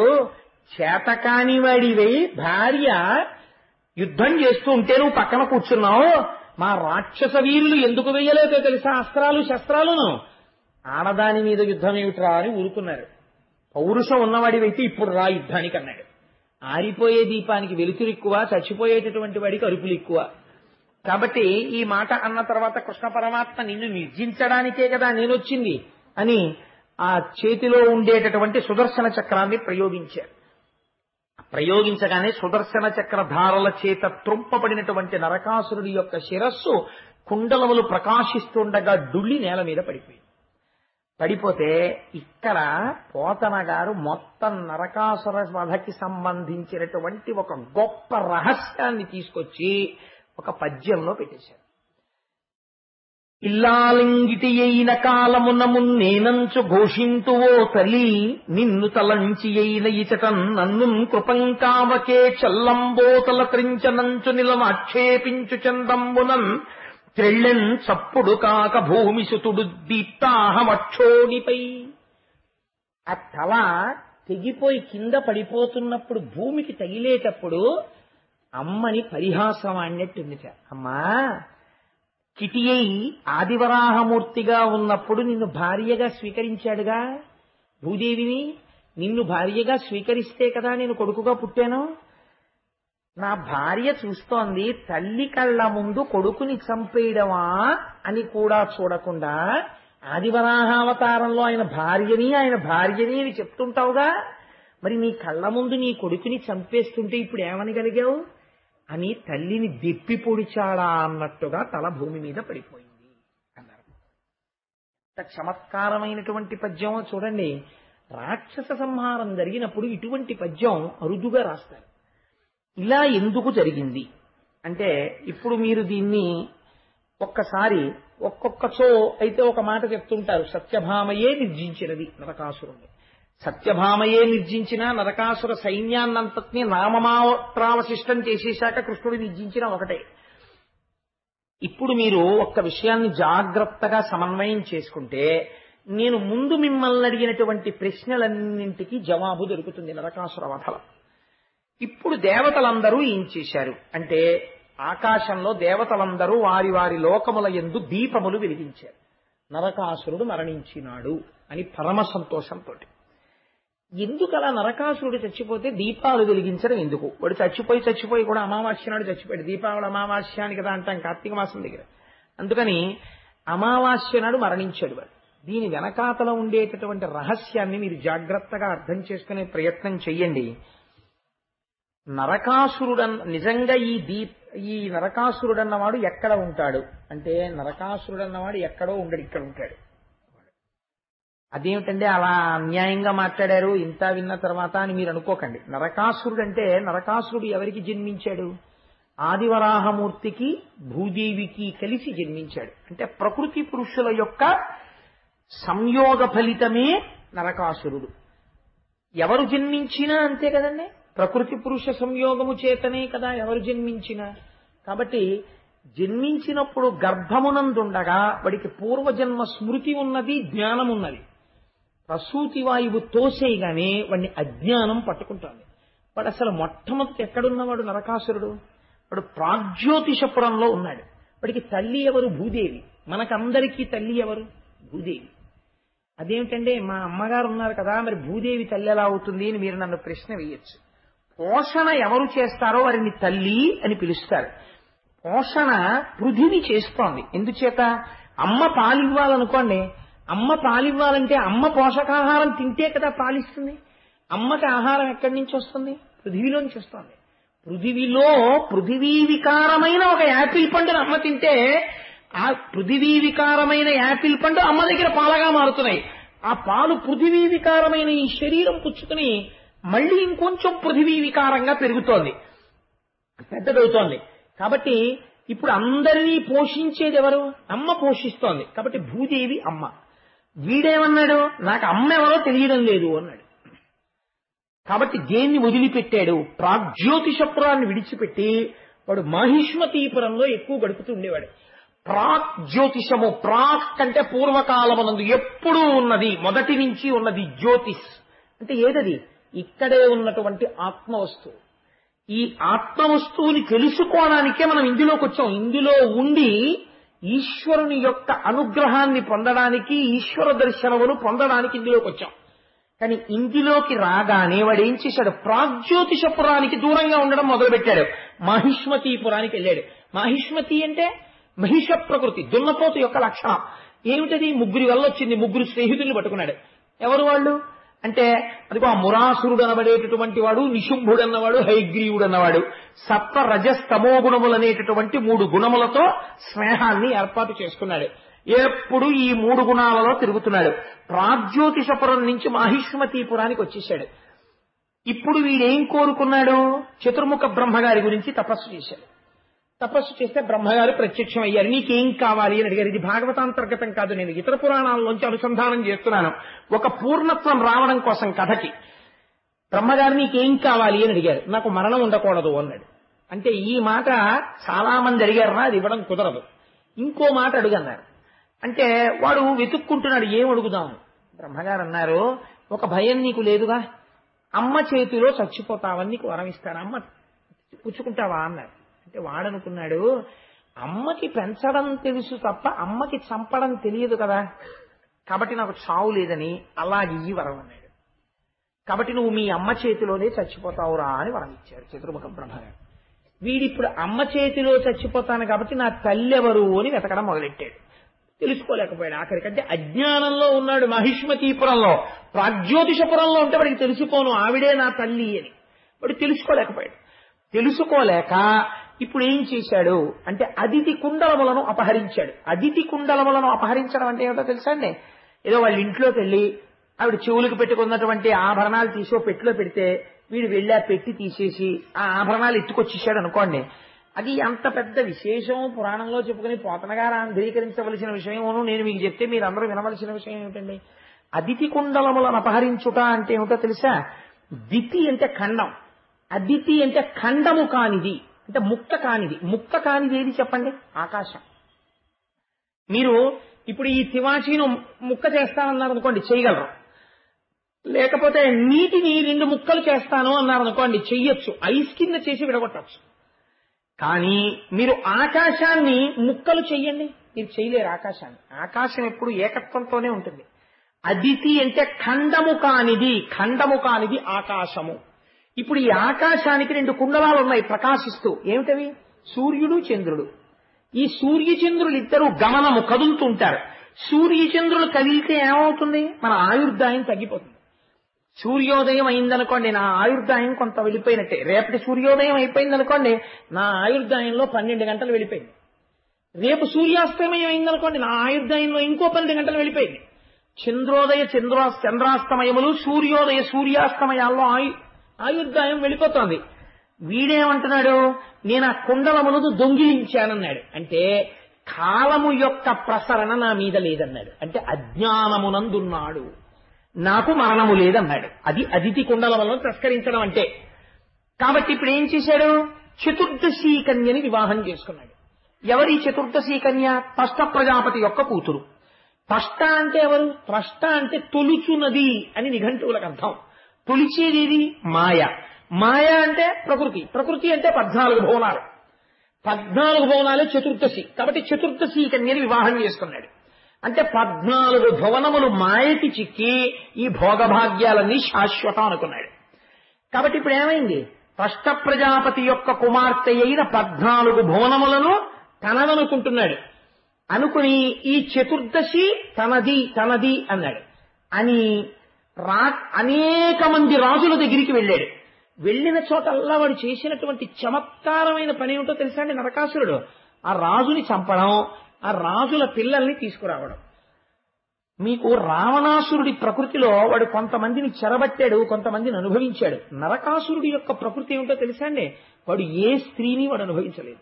చేతకాని వాడివై భార్య యుద్ధం చేస్తూ ఉంటే నువ్వు పక్కన కూర్చున్నావు, మా రాక్షస వీరులు ఎందుకు వెయ్యలేదో తెలుసా అస్త్రాలు శస్త్రాలను, ఆడదాని మీద యుద్ధం ఏమిట్రా అని ఊరుకున్నారు. పౌరుషం ఉన్నవాడివైతే ఇప్పుడు రా యుద్ధానికి అన్నాడు. ఆరిపోయే దీపానికి వెలుతురు ఎక్కువ, చచ్చిపోయేటటువంటి వాడికి అరుపులు ఎక్కువ. కాబట్టి ఈ మాట అన్న తర్వాత కృష్ణ పరమాత్మ నిన్ను నిర్జించడానికే కదా నేనొచ్చింది అని ఆ చేతిలో ఉండేటటువంటి సుదర్శన చక్రాన్ని ప్రయోగించారు. ప్రయోగించగానే సుదర్శన చక్రధారల చేత త్రొంపబడినటువంటి నరకాసురుడి యొక్క శిరస్సు కుండలములు ప్రకాశిస్తుండగా డుళ్ళి నేల మీద పడిపోతే ఇక్కడ పోతన గారు మొత్తం నరకాసుర వధకి సంబంధించినటువంటి ఒక గొప్ప రహస్యాన్ని తీసుకొచ్చి ఒక పద్యంలో పెట్టేశారు. ఇల్లాలింగిటి అయిన కాలమున మున్నేనంచు ఘోషింతువో తల్లి నిన్ను తలంచి అయిన ఇచటన్ నన్ను కృపంకావకే చల్లంబోతల త్రించనంచు నిలమాక్షేపించు చందంబునన్ త్రెళ్ళెన్ చప్పుడు కాక భూమిసుతుడు దీప్తాహమక్షోణిపై. ఆ తల తెగిపోయి కింద పడిపోతున్నప్పుడు భూమికి తగిలేటప్పుడు అమ్మని పరిహాసం ఆడినట్టుందిట. అమ్మా, కిటియై ఆదివరాహమూర్తిగా ఉన్నప్పుడు నిన్ను భార్యగా స్వీకరించాడుగా భూదేవిని. నిన్ను భార్యగా స్వీకరిస్తే కదా నేను కొడుకుగా పుట్టాను. నా భార్య చూస్తోంది, తల్లి కళ్ళ ముందు కొడుకుని చంపేయడమా అని కూడా చూడకుండా ఆదివరాహావతారంలో ఆయన భార్యని అని చెప్తుంటావుగా. మరి నీ కళ్ళ ముందు నీ కొడుకుని చంపేస్తుంటే ఇప్పుడు ఏమనగలిగావు అని తల్లిని దెప్పి పొడిచాడా అన్నట్టుగా తల భూమి మీద పడిపోయింది అన్నారు. ఎంత చమత్కారమైనటువంటి పద్యమో చూడండి. రాక్షస సంహారం జరిగినప్పుడు ఇటువంటి పద్యం అరుదుగా రాస్తారు. ఇలా ఎందుకు జరిగింది అంటే, ఇప్పుడు మీరు దీన్ని ఒక్కసారి ఒక్కొక్కచో అయితే ఒక మాట చెప్తుంటారు. సత్యభామయే నిర్జించినది నరకాసురుణ్ణి. సత్యభామయే నిర్జించిన నరకాసుర సైన్యాన్నంతటినీ నామమాత్రావశిష్టం చేసేశాక కృష్ణుడు నిర్జించిన ఒకటే. ఇప్పుడు మీరు ఒక్క విషయాన్ని జాగ్రత్తగా సమన్వయం చేసుకుంటే నేను ముందు మిమ్మల్ని అడిగినటువంటి ప్రశ్నలన్నింటికీ జవాబు దొరుకుతుంది నరకాసుర వధలో. ఇప్పుడు దేవతలందరూ ఏం చేశారు అంటే, ఆకాశంలో దేవతలందరూ వారి వారి లోకముల యందు దీపములు వెలిగించారు. నరకాసురుడు మరణించినాడు అని పరమ సంతోషంతో. ఎందుకు అలా నరకాసురుడు చచ్చిపోతే దీపాలు వెలిగించడం ఎందుకు? వాడు చచ్చిపోయి కూడా అమావాస్య నాడు చచ్చిపోయాడు. దీపావళి అమావాస్య అని కదా అంటాం కార్తీక మాసం దగ్గర. అందుకని అమావాస్య నాడు మరణించాడు వాడు. దీని వెనకాతల ఉండేటటువంటి రహస్యాన్ని మీరు జాగ్రత్తగా అర్థం చేసుకునే ప్రయత్నం చెయ్యండి. నిజంగా ఈ నరకాసురుడన్నవాడు ఎక్కడ ఉంటాడు అంటే, నరకాసురుడన్నవాడు ఎక్కడో ఉండడు, ఇక్కడ ఉంటాడు. అదేమిటంటే అలా అన్యాయంగా మాట్లాడారు ఇంత విన్న తర్వాత అని మీరు అనుకోకండి. నరకాసురుడు ఎవరికి జన్మించాడు? ఆదివరాహమూర్తికి భూదేవికి కలిసి జన్మించాడు. అంటే ప్రకృతి పురుషుల యొక్క సంయోగ ఫలితమే నరకాసురుడు. ఎవరు జన్మించినా అంతే కదండి, ప్రకృతి పురుష సంయోగము చేతనే కదా ఎవరు జన్మించినా. కాబట్టి జన్మించినప్పుడు గర్భమునందుండగా వాడికి పూర్వజన్మ స్మృతి ఉన్నది, జ్ఞానం ఉన్నది. ప్రసూతి వాయువు తోసేయగానే వాడిని అజ్ఞానం పట్టుకుంటుంది. వాడు అసలు మొట్టమొదటి ఎక్కడున్నవాడు నరకాసురుడు? వాడు ప్రాగ్జ్యోతిషపురంలో ఉన్నాడు. వాడికి తల్లి ఎవరు? భూదేవి. మనకందరికీ తల్లి ఎవరు? భూదేవి. అదేమిటంటే మా అమ్మగారు ఉన్నారు కదా, మరి భూదేవి తల్లి ఎలా అవుతుంది అని మీరు నన్ను ప్రశ్న వేయచ్చు. పోషణ ఎవరు చేస్తారో వారిని తల్లి అని పిలుస్తారు. పోషణ పృథివీ చేస్తోంది. ఎందుచేత? అమ్మ పాలివ్వాలనుకోండి, అమ్మ పాలివ్వాలంటే అమ్మ పోషకాహారం తింటే కదా పాలిస్తుంది. అమ్మకి ఆహారం ఎక్కడి నుంచి వస్తుంది? పృథివీలోంచి వస్తుంది. పృథివీ వికారమైన ఒక యాపిల్ పండును అమ్మ తింటే ఆ పృథివీ వికారమైన యాపిల్ పండు అమ్మ దగ్గర పాలగా మారుతున్నాయి. ఆ పాలు పృథివీ వికారమైన ఈ శరీరం పుచ్చుకుని మళ్ళీ ఇంకొంచెం పృథివీ వికారంగా పెరుగుతోంది, పెద్దదవుతోంది. కాబట్టి ఇప్పుడు అందరినీ పోషించేది ఎవరు? అమ్మ పోషిస్తోంది. కాబట్టి భూదేవి అమ్మ. వీడేమన్నాడు? నాకు అమ్మ ఎవరో తెలియడం లేదు అన్నాడు. కాబట్టి దేన్ని వదిలిపెట్టాడు? ప్రాగ్జ్యోతిషపురాన్ని విడిచిపెట్టి వాడు మాహిష్మతీపురంలో ఎక్కువ గడుపుతూ ఉండేవాడు. ప్రాగ్జ్యోతిషము, ప్రాక్ అంటే పూర్వకాలమునందు ఎప్పుడూ ఉన్నది, మొదటి నుంచి ఉన్నది. జ్యోతిష్ అంటే ఏదది? ఇక్కడే ఉన్నటువంటి ఆత్మవస్తువు. ఈ ఆత్మవస్తువుని తెలుసుకోవడానికే మనం ఇందులోకి వచ్చాం. ఇందులో ఉండి ఈశ్వరుని యొక్క అనుగ్రహాన్ని పొందడానికి, ఈశ్వర దర్శనమును పొందడానికి ఇందులోకి వచ్చాం. కానీ ఇందులోకి రాగానే వాడు ఏం చేశాడు? ప్రాగ్జ్యోతిషపురానికి దూరంగా ఉండడం మొదలుపెట్టాడు. మాహిష్మతీపురానికి వెళ్ళాడు. మాహిష్మతి అంటే మహిష ప్రకృతి, దున్నపోతు యొక్క లక్షణం. ఏమిటది? ముగ్గురి వల్ల వచ్చింది. ముగ్గురు స్నేహితుల్ని పట్టుకున్నాడు. ఎవరు వాళ్ళు అంటే, అదిగో ఆ మురాసురుడు అనబడేటటువంటి వాడు, నిశుంభుడు అన్నవాడు, హైగ్రీవుడు అన్నవాడు. సత్వ రజస్తమో గుణములు అనేటటువంటి 3 గుణములతో స్నేహాన్ని ఏర్పాటు చేసుకున్నాడు. ఎప్పుడు ఈ 3 గుణాలలో తిరుగుతున్నాడు. ప్రాగ్జ్యోతిషపురం నుంచి మాహిష్మతీపురానికి వచ్చేశాడు. ఇప్పుడు వీడేం కోరుకున్నాడు? చతుర్ముఖ బ్రహ్మగారి గురించి తపస్సు చేశాడు. తపస్సు చేస్తే బ్రహ్మగారు ప్రత్యక్షం అయ్యారు. నీకేం కావాలి అని అడిగారు. ఇది భాగవతాంతర్గతం కాదు, నేను ఇతర పురాణాల్లోంచి అనుసంధానం చేస్తున్నాను. ఒక పూర్ణత్వం రావడం కోసం కథకి బ్రహ్మగారు నీకేం కావాలి అని అడిగారు. నాకు మరణం ఉండకూడదు అన్నాడు. అంటే ఈ మాట చాలా మంది అడిగారు, అది ఇవ్వడం కుదరదు. ఇంకో మాట అడుగన్నారు. అంటే వాడు వెతుక్కుంటున్నాడు ఏం అడుగుదామని. బ్రహ్మగారు అన్నారు, ఒక భయం నీకు లేదుగా, అమ్మ చేతిలో చచ్చిపోతావని నీకు వరం ఇస్తాను, అమ్మ పుచ్చుకుంటావా అన్నారు. అంటే వాడనుకున్నాడు, అమ్మకి పెంచడం తెలుసు తప్ప అమ్మకి చంపడం తెలియదు కదా, కాబట్టి నాకు చావు లేదని అలాగే ఈ వరం అన్నాడు. కాబట్టి నువ్వు మీ అమ్మ చేతిలోనే చచ్చిపోతావురా అని వరం ఇచ్చారు చతుర్ముఖ బ్రహ్మగారు. వీడిప్పుడు అమ్మ చేతిలో చచ్చిపోతాను కాబట్టి నా తల్లి ఎవరు అని వెతకడం మొదలెట్టాడు. తెలుసుకోలేకపోయాడు. ఆఖరికంటే అజ్ఞానంలో ఉన్నాడు. మహిష్మతీపురంలో, ప్రాగ్జ్యోతిషపురంలో ఉంటే వాడికి తెలిసిపోను ఆవిడే నా తల్లి అని. వాడు తెలుసుకోలేకపోయాడు. తెలుసుకోలేక ఇప్పుడు ఏం చేశాడు అంటే అదితి కుండలములను అపహరించాడు. అదితి కుండలములను అపహరించడం అంటే ఏమిటో తెలుసా అండి? ఏదో వాళ్ళ ఇంట్లోకి వెళ్ళి ఆవిడ చెవులకు పెట్టుకున్నటువంటి ఆభరణాలు తీసో పెట్టిలో పెడితే వీడు వెళ్ళి ఆ పెట్టి తీసేసి ఆ ఆభరణాలు ఎత్తుకొచ్చేసాడు అనుకోండి. అది అంత పెద్ద విశేషం పురాణంలో చెప్పుకుని పోతన గారు ఆంధ్రీకరించవలసిన విషయమును నేను మీకు చెప్తే మీరు అందరూ వినవలసిన విషయం ఏమిటండి? అదితి కుండలములను అపహరించుట అంటే ఏమిటో తెలుసా? దితి అంటే ఖండం, అదితి అంటే ఖండము కానిది, అంటే ముక్త కానిది. ముక్త కానిది ఏది చెప్పండి? ఆకాశం. మీరు ఇప్పుడు ఈ తివాచీను ముక్క చేస్తానన్నారు అనుకోండి, చేయగలరు. లేకపోతే నీటిని 2 ముక్కలు చేస్తాను అన్నారు అనుకోండి, చెయ్యొచ్చు. ఐస్ కింద చేసి విడగొట్టచ్చు. కానీ మీరు ఆకాశాన్ని ముక్కలు చెయ్యండి, మీరు చేయలేరు ఆకాశాన్ని. ఆకాశం ఎప్పుడు ఏకత్వంతోనే ఉంటుంది. అదితి అంటే ఖండము కానిది, ఖండము కానిది ఆకాశము. ఇప్పుడు ఈ ఆకాశానికి 2 కుండలాలు ఉన్నాయి ప్రకాశిస్తూ. ఏమిటవి? సూర్యుడు, చంద్రుడు. ఈ సూర్యచంద్రులు ఇద్దరు గమనము, కదులుతుంటారు. సూర్యచంద్రులు కదిలితే ఏమవుతుంది? మన ఆయుర్దాయం తగ్గిపోతుంది. సూర్యోదయం అయిందనుకోండి, నా ఆయుర్దాయం కొంత వెళ్ళిపోయినట్టే. రేపటి సూర్యోదయం అయిపోయిందనుకోండి, నా ఆయుర్దాయంలో 12 గంటలు వెళ్ళిపోయింది. రేపు సూర్యాస్తమయం అయిందనుకోండి, నా ఆయుర్దాయంలో ఇంకో 12 గంటలు వెళ్ళిపోయింది. చంద్రోదయ చంద్రాస్తమయములు, సూర్యోదయ సూర్యాస్తమయాల్లో ఆయుర్దాయం వెళ్ళిపోతోంది. వీడేమంటున్నాడు? నేను ఆ కుండలములను దొంగిలించానన్నాడు. అంటే కాలము యొక్క ప్రసరణ నా మీద లేదన్నాడు. అంటే అజ్ఞానమునందున్నాడు, నాకు మరణము లేదన్నాడు. అది అదితి కుండలములను తస్కరించడం అంటే. కాబట్టి ఇప్పుడు ఏం చేశాడు? చతుర్దశీ కన్యని వివాహం చేసుకున్నాడు. ఎవరి చతుర్దశీ కన్య? త్వష్ట ప్రజాపతి యొక్క కూతురు. త్వష్ట అంటే ఎవరు? త్వష్ట అంటే తొలుచున్నది అని నిఘంటువులకు అర్థం. తొలిచేది ఏది? మాయ. మాయ అంటే ప్రకృతి. ప్రకృతి అంటే 14 భువనాలు. 14 భువనాలే చతుర్దశి. కాబట్టి చతుర్దశి కన్యని వివాహం చేసుకున్నాడు. అంటే 14 భువనములు మాయకి చిక్కి ఈ భోగభాగ్యాలన్నీ శాశ్వతం అనుకున్నాడు. కాబట్టి ఇప్పుడు ఏమైంది? త్వష్ట ప్రజాపతి యొక్క కుమార్తె అయిన 14 భువనములను తనదనుకుంటున్నాడు. అనుకుని ఈ చతుర్దశి తనది తనది అన్నాడు. అని అనేక మంది రాజుల దగ్గరికి వెళ్ళాడు. వెళ్ళిన చోటల్లా వాడు చేసినటువంటి చమత్కారమైన పని ఏమిటో తెలుసా అండి? నరకాసురుడు ఆ రాజుని చంపడం, ఆ రాజుల పిల్లల్ని తీసుకురావడం. మీకు రావణాసురుడి ప్రకృతిలో వాడు కొంతమందిని చెరబట్టాడు, కొంతమందిని అనుభవించాడు. నరకాసురుడి యొక్క ప్రకృతి ఏమిటో తెలుసా అండి? వాడు ఏ స్త్రీని వాడు అనుభవించలేదు.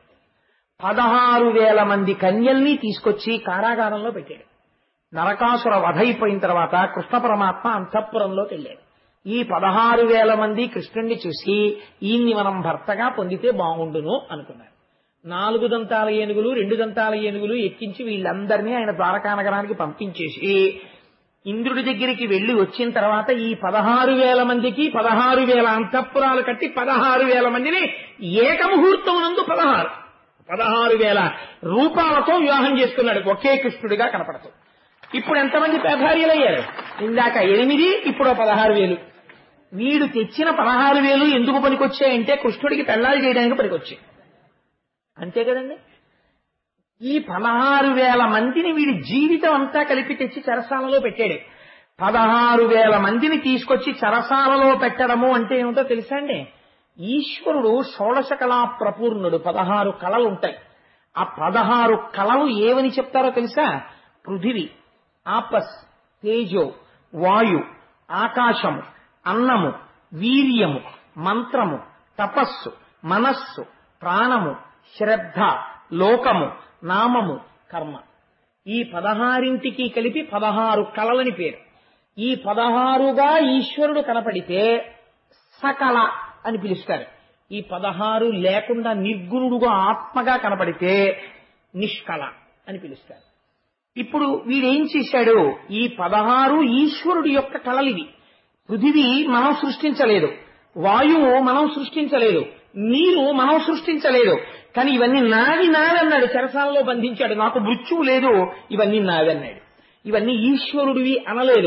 16,000 మంది కన్యల్ని తీసుకొచ్చి కారాగారంలో పెట్టాడు. నరకాసుర వధ అయిపోయిన తర్వాత కృష్ణ పరమాత్మ అంతఃపురంలోకి వెళ్ళాడు. ఈ 16,000 మంది కృష్ణుణ్ణి చూసి ఈయన్ని మనం భర్తగా పొందితే బాగుండును అనుకున్నారు. 4 దంతాల ఏనుగులు, 2 దంతాల ఏనుగులు ఎక్కించి వీళ్ళందరినీ ఆయన ద్వారకా నగరానికి పంపించేసి ఇంద్రుడి దగ్గరికి వెళ్లి వచ్చిన తర్వాత ఈ 16,000 మందికి 16,000 అంతఃపురాలు కట్టి 16,000 మందిని ఏకముహూర్తమునందు 16,000 రూపాలతో వివాహం చేసుకున్నాడు, ఒకే కృష్ణుడిగా కనపడుతూ. ఇప్పుడు ఎంతమంది భార్యలయ్యారు? ఇందాక 8, ఇప్పుడు 16,000. వీడు తెచ్చిన 16,000 ఎందుకు పనికొచ్చాయంటే కృష్ణుడికి పెళ్లాలు చేయడానికి పనికొచ్చాయి. అంతే కదండి. ఈ 16,000 మందిని వీడి జీవితం అంతా కలిపి తెచ్చి చెరసాలలో పెట్టాడు. 16,000 మందిని తీసుకొచ్చి చెరసాలలో పెట్టడము అంటే ఏమిటో తెలుసా అండి? ఈశ్వరుడు షోడశ కళా ప్రపూర్ణుడు. 16 కళలు ఉంటాయి. ఆ 16 కళలు ఏవని చెప్తారో తెలుసా? పృథివీ, ఆపస్, తేజో, వాయు, ఆకాశము, అన్నము, వీర్యము, మంత్రము, తపస్సు, మనస్సు, ప్రాణము, శ్రద్ధ, లోకము, నామము, కర్మ. ఈ 16ంటికి కలిపి 16 కళలని పేరు. ఈ 16గా ఈశ్వరుడు కనపడితే సకల అని పిలుస్తారు. ఈ 16 లేకుండా నిర్గుణుడుగా ఆత్మగా కనపడితే నిష్కళ అని పిలుస్తారు. ఇప్పుడు వీడేం చేశాడు? ఈ 16 ఈశ్వరుడి యొక్క కళలివి. పృథివీ మనం సృష్టించలేదు, వాయువు మనం సృష్టించలేదు, నీరు మనం సృష్టించలేదు. కానీ ఇవన్నీ నావి అన్నాడు. చెరసాలలో బంధించాడు. నాకు మృత్యువు లేదు, ఇవన్నీ నావి అన్నాడు. ఇవన్నీ ఈశ్వరుడివి అనలేదు.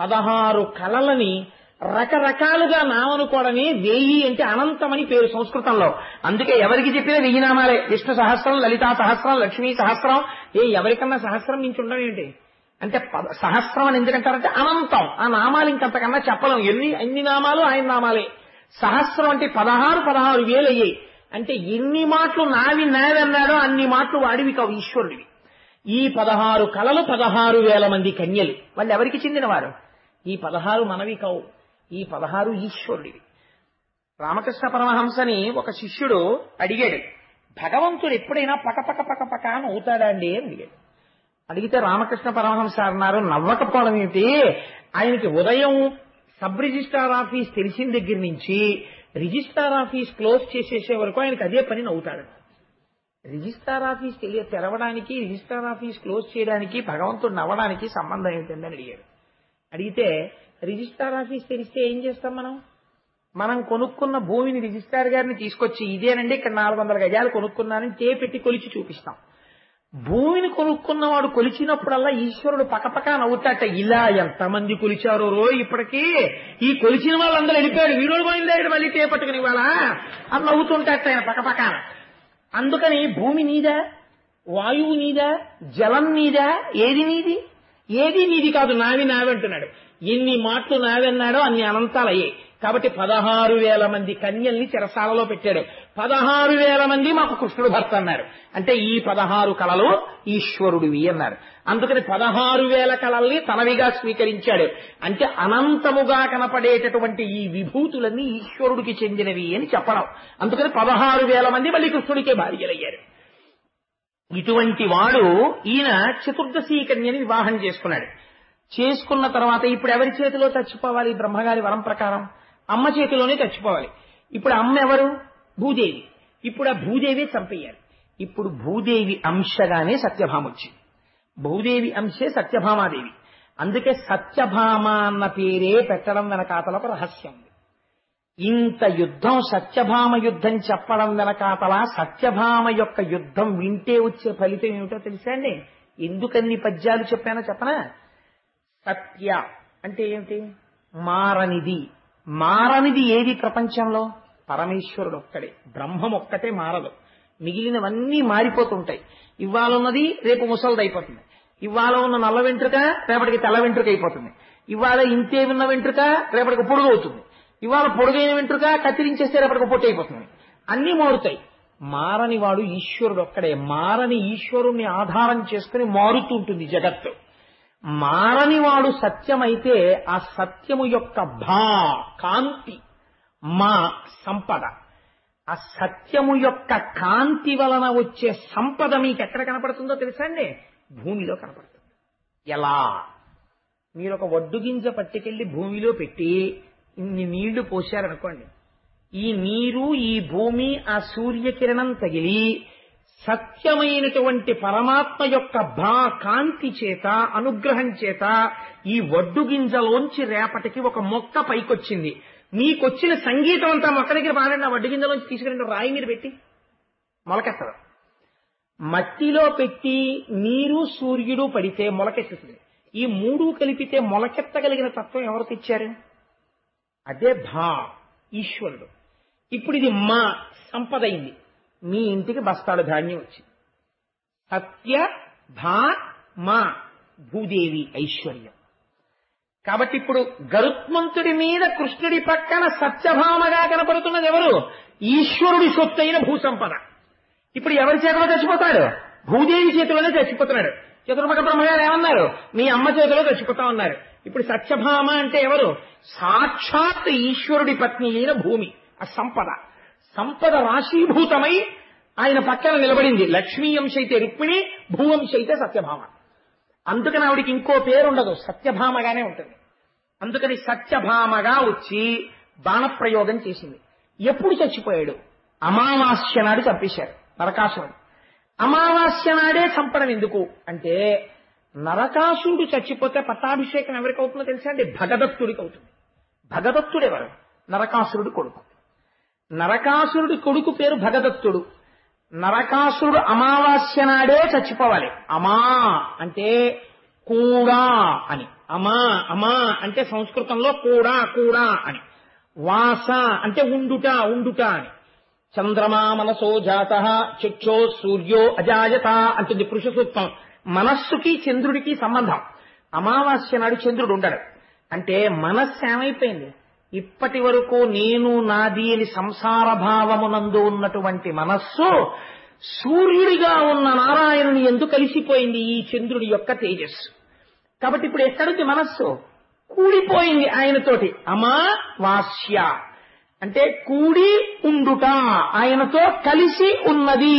16 కళలని రకరకాలుగా నామనుకోవడమే 1000 అంటే అనంతమని పేరు సంస్కృతంలో. అందుకే ఎవరికి చెప్పినా 1000 నామాలే. విష్ణు సహస్రం, లలితా సహస్రం, లక్ష్మీ సహస్రం. ఎవరికన్నా సహస్రం నుంచి ఉండడం ఏంటి అంటే సహస్రం అని ఎందుకంటారంటే అనంతం. ఆ నామాలు ఇంకంతకన్నా చెప్పలేం. ఎన్ని నామాలు ఆయన నామాలే. సహస్రం అంటే 16,000 అయ్యాయి. అంటే ఎన్ని మాటలు నావి అన్నాడో అన్ని మాటలు వాడివి కావు, ఈశ్వరుడివి. ఈ 16 కళలు 16,000 మంది కన్యలు. వాళ్ళు ఎవరికి చెందినవారు? ఈ 16 మనవి కావు, ఈ 16 ఈశ్వరుడివి. రామకృష్ణ పరమహంసని ఒక శిష్యుడు అడిగాడు, భగవంతుడు ఎప్పుడైనా పక అని అవుతాడా అండి అని అడిగాడు. అడిగితే రామకృష్ణ పరమహంస అన్నారు, నవ్వకపోవడం ఏమిటి, ఆయనకి ఉదయం సబ్ రిజిస్ట్రార్ ఆఫీస్ తెలిసిన దగ్గర నుంచి రిజిస్ట్రార్ ఆఫీస్ క్లోజ్ చేసేసే వరకు ఆయనకి అదే పని నవ్వుతాడు. రిజిస్ట్రార్ ఆఫీస్ తెరవడానికి, రిజిస్ట్రార్ ఆఫీస్ క్లోజ్ చేయడానికి భగవంతుడు నవ్వడానికి సంబంధం ఏంటందని అడిగాడు. అడిగితే రిజిస్ట్రార్ ఆఫీస్ తెరిస్తే ఏం చేస్తాం మనం కొనుక్కున్న భూమిని రిజిస్ట్రార్ గారిని తీసుకొచ్చి ఇదేనండి ఇక్కడ 400 గజాలు కొనుక్కున్నానని చేపెట్టి కొలిచి చూపిస్తాం. భూమిని కొనుక్కున్నవాడు కొలిచినప్పుడల్లా ఈశ్వరుడు పకపకా నవ్వుతాట. ఇలా ఎంతమంది కొలిచారో ఇప్పటికీ, ఈ కొలిచిన వాళ్ళందరూ వెళ్ళిపోయాడు, వీడు పోయిందాడు మళ్ళీ చేపట్టుకుని ఇవాళ అని నవ్వుతుంటాట ఆయన పకపకాన. అందుకని భూమి నీదా, వాయువు నీదా, జలం నీదా, ఏది నీది? ఏది నీది కాదు, నావి అంటున్నాడు. ఎన్ని మాటలు నావన్నాడో అన్ని అనంతాలయ్యాయి. కాబట్టి 16,000 మంది కన్యల్ని చెరసాలలో పెట్టాడు. 16,000 మంది మాకు కృష్ణుడు భర్త అన్నారు. అంటే ఈ 16 కళలు ఈశ్వరుడివి అన్నారు. అందుకని 16,000 కళల్ని తనవిగా స్వీకరించాడు. అంటే అనంతముగా కనపడేటటువంటి ఈ విభూతులన్నీ ఈశ్వరుడికి చెందినవి అని చెప్పడం. అందుకని 16,000 మంది మళ్ళీ కృష్ణుడికే భార్యలయ్యారు. ఇటువంటి వాడు ఈయన చతుర్దశీ కన్యని వివాహం చేసుకున్నాడు. చేసుకున్న తర్వాత ఇప్పుడు ఎవరి చేతిలో చచ్చిపోవాలి? బ్రహ్మగారి వరం ప్రకారం అమ్మ చేతిలోనే చచ్చిపోవాలి. ఇప్పుడు అమ్మ ఎవరు? భూదేవి. ఇప్పుడు ఆ భూదేవి చంపేయాలి. ఇప్పుడు భూదేవి అంశగానే సత్యభామ వచ్చింది. భూదేవి అంశే సత్యభామాదేవి. అందుకే సత్యభామ అన్న పేరే పెట్టడం వెనకాతల ఒక రహస్యం ఉంది. ఇంత యుద్ధం, సత్యభామ యుద్ధం చెప్పడం వెనకాతల సత్యభామ యొక్క యుద్ధం వింటే వచ్చే ఫలితం ఏమిటో తెలుసా అండి? ఎందుకన్ని పద్యాలు చెప్పానో చెప్పనా? సత్య అంటే ఏమిటి? మారనిది. మారనిది ఏది ప్రపంచంలో? పరమేశ్వరుడు ఒక్కడే, బ్రహ్మం ఒక్కటే మారదు. మిగిలినవన్నీ మారిపోతుంటాయి. ఇవాళ ఉన్నది రేపు ముసలిదైపోతుంది. ఇవాళ ఉన్న నల్ల వెంట్రుక రేపటికి తెల్ల వెంట్రుక అయిపోతుంది. ఇవాళ ఇంతే ఉన్న వెంట్రుక రేపటికి పొడుగు అవుతుంది. ఇవాళ పొడుగైన వెంట్రుక కత్తిరించేస్తే రేపటికి పొట్టు అయిపోతుంది. అన్నీ మారుతాయి. మారని వాడు ఈశ్వరుడు ఒక్కడే. మారని ఈశ్వరుణ్ణి ఆధారం చేసుకుని మారుతుంటుంది జగత్తు. మారని వాడు సత్యమైతే ఆ సత్యము యొక్క కాంతి, మా సంపద. ఆ సత్యము యొక్క కాంతి వలన వచ్చే సంపద మీకు ఎక్కడ కనపడుతుందో తెలుసా అండి? భూమిలో కనపడుతుంది. ఎలా? మీరు ఒక వడ్డు గింజ పట్టుకెళ్లి భూమిలో పెట్టి ఇన్ని నీళ్లు పోశారనుకోండి, ఈ నీరు, ఈ భూమి, ఆ సూర్యకిరణం తగిలి సత్యమైనటువంటి పరమాత్మ యొక్క కాంతి చేత, అనుగ్రహం చేత ఈ వడ్డు గింజలోంచి రేపటికి ఒక మొక్క పైకొచ్చింది. మీకొచ్చిన సంగీతం అంతా మొక్క దగ్గర పాడండి. ఆ వడ్డు గింజలోంచి తీసుకురండి, రాయి మీరు పెట్టి మొలకెత్తదు. మట్టిలో పెట్టి నీరు, సూర్యుడు పడితే మొలకెత్తుతుంది. ఈ మూడు కలిపితే మొలకెత్తగలిగిన తత్వం ఎవరు తెచ్చారు? అదే ఈశ్వరుడు. ఇప్పుడు ఇది మా సంపద అయింది. మీ ఇంటికి బస్తాడు ధాన్యం వచ్చింది. సత్య మా భూదేవి ఐశ్వర్యం. కాబట్టి ఇప్పుడు గరుత్మంతుడి మీద కృష్ణుడి పక్కన సత్యభామగా కనపడుతున్నది ఎవరు? ఈశ్వరుడి సొత్తైన భూసంపద. ఇప్పుడు ఎవరి చేతిలో చచ్చిపోతాడు? భూదేవి చేతిలోనే చచ్చిపోతున్నాడు. చతుర్ముఖ బ్రహ్మగారు ఏమన్నారు? మీ అమ్మ చేతిలో చచ్చిపోతా ఉన్నారు. ఇప్పుడు సత్యభామ అంటే ఎవరు? సాక్షాత్ ఈశ్వరుడి పత్ని అయిన భూమి. ఆ సంపద రాశీభూతమై ఆయన పక్కన నిలబడింది. లక్ష్మీ అంశ అయితే రుక్మిణి, భూవంశ అయితే సత్యభామ. అందుకని ఆవిడికి ఇంకో పేరు ఉండదు, సత్యభామగానే ఉంటుంది. అందుకని సత్యభామగా వచ్చి బాణప్రయోగం చేసింది. ఎప్పుడు చచ్చిపోయాడు? అమావాస్య నాడు చంపేశారు నరకాసురుడు. అమావాస్య నాడే చంపడం ఎందుకు అంటే, నరకాసురుడు చచ్చిపోతే పట్టాభిషేకం ఎవరికి అవుతుందో తెలుసా అండి? భగదత్తుడికి అవుతుంది. భగదత్తుడు ఎవరు? నరకాసురుడు కొడుకు. నరకాసురుడి కొడుకు పేరు భగదత్తుడు. నరకాసురుడు అమావాస్య నాడే చచ్చిపోవాలి. అమా అంటే కూడా అని. అమా అమా అంటే సంస్కృతంలో కూడా కూడా అని. వాస అంటే ఉండుట ఉండుట అని. చంద్రమా మనసో జాత చక్షో సూర్యో అజాయత అంటుంది పురుష సూక్తం. మనస్సుకి చంద్రుడికి సంబంధం. అమావాస్య నాడు చంద్రుడు ఉండడు. అంటే మనస్సు ఏమైపోయింది? ఇప్పటి వరకు నేను నాది అని సంసార భావమునందు ఉన్నటువంటి మనస్సు సూర్యుడిగా ఉన్న నారాయణుని ఎందుకు కలిసిపోయింది? ఈ చంద్రుడి యొక్క తేజస్సు. కాబట్టి ఇప్పుడు ఎక్కడికి మనస్సు కూడిపోయింది ఆయనతోటి. అమావాస్య అంటే కూడి ఉండుట, ఆయనతో కలిసి ఉన్నది.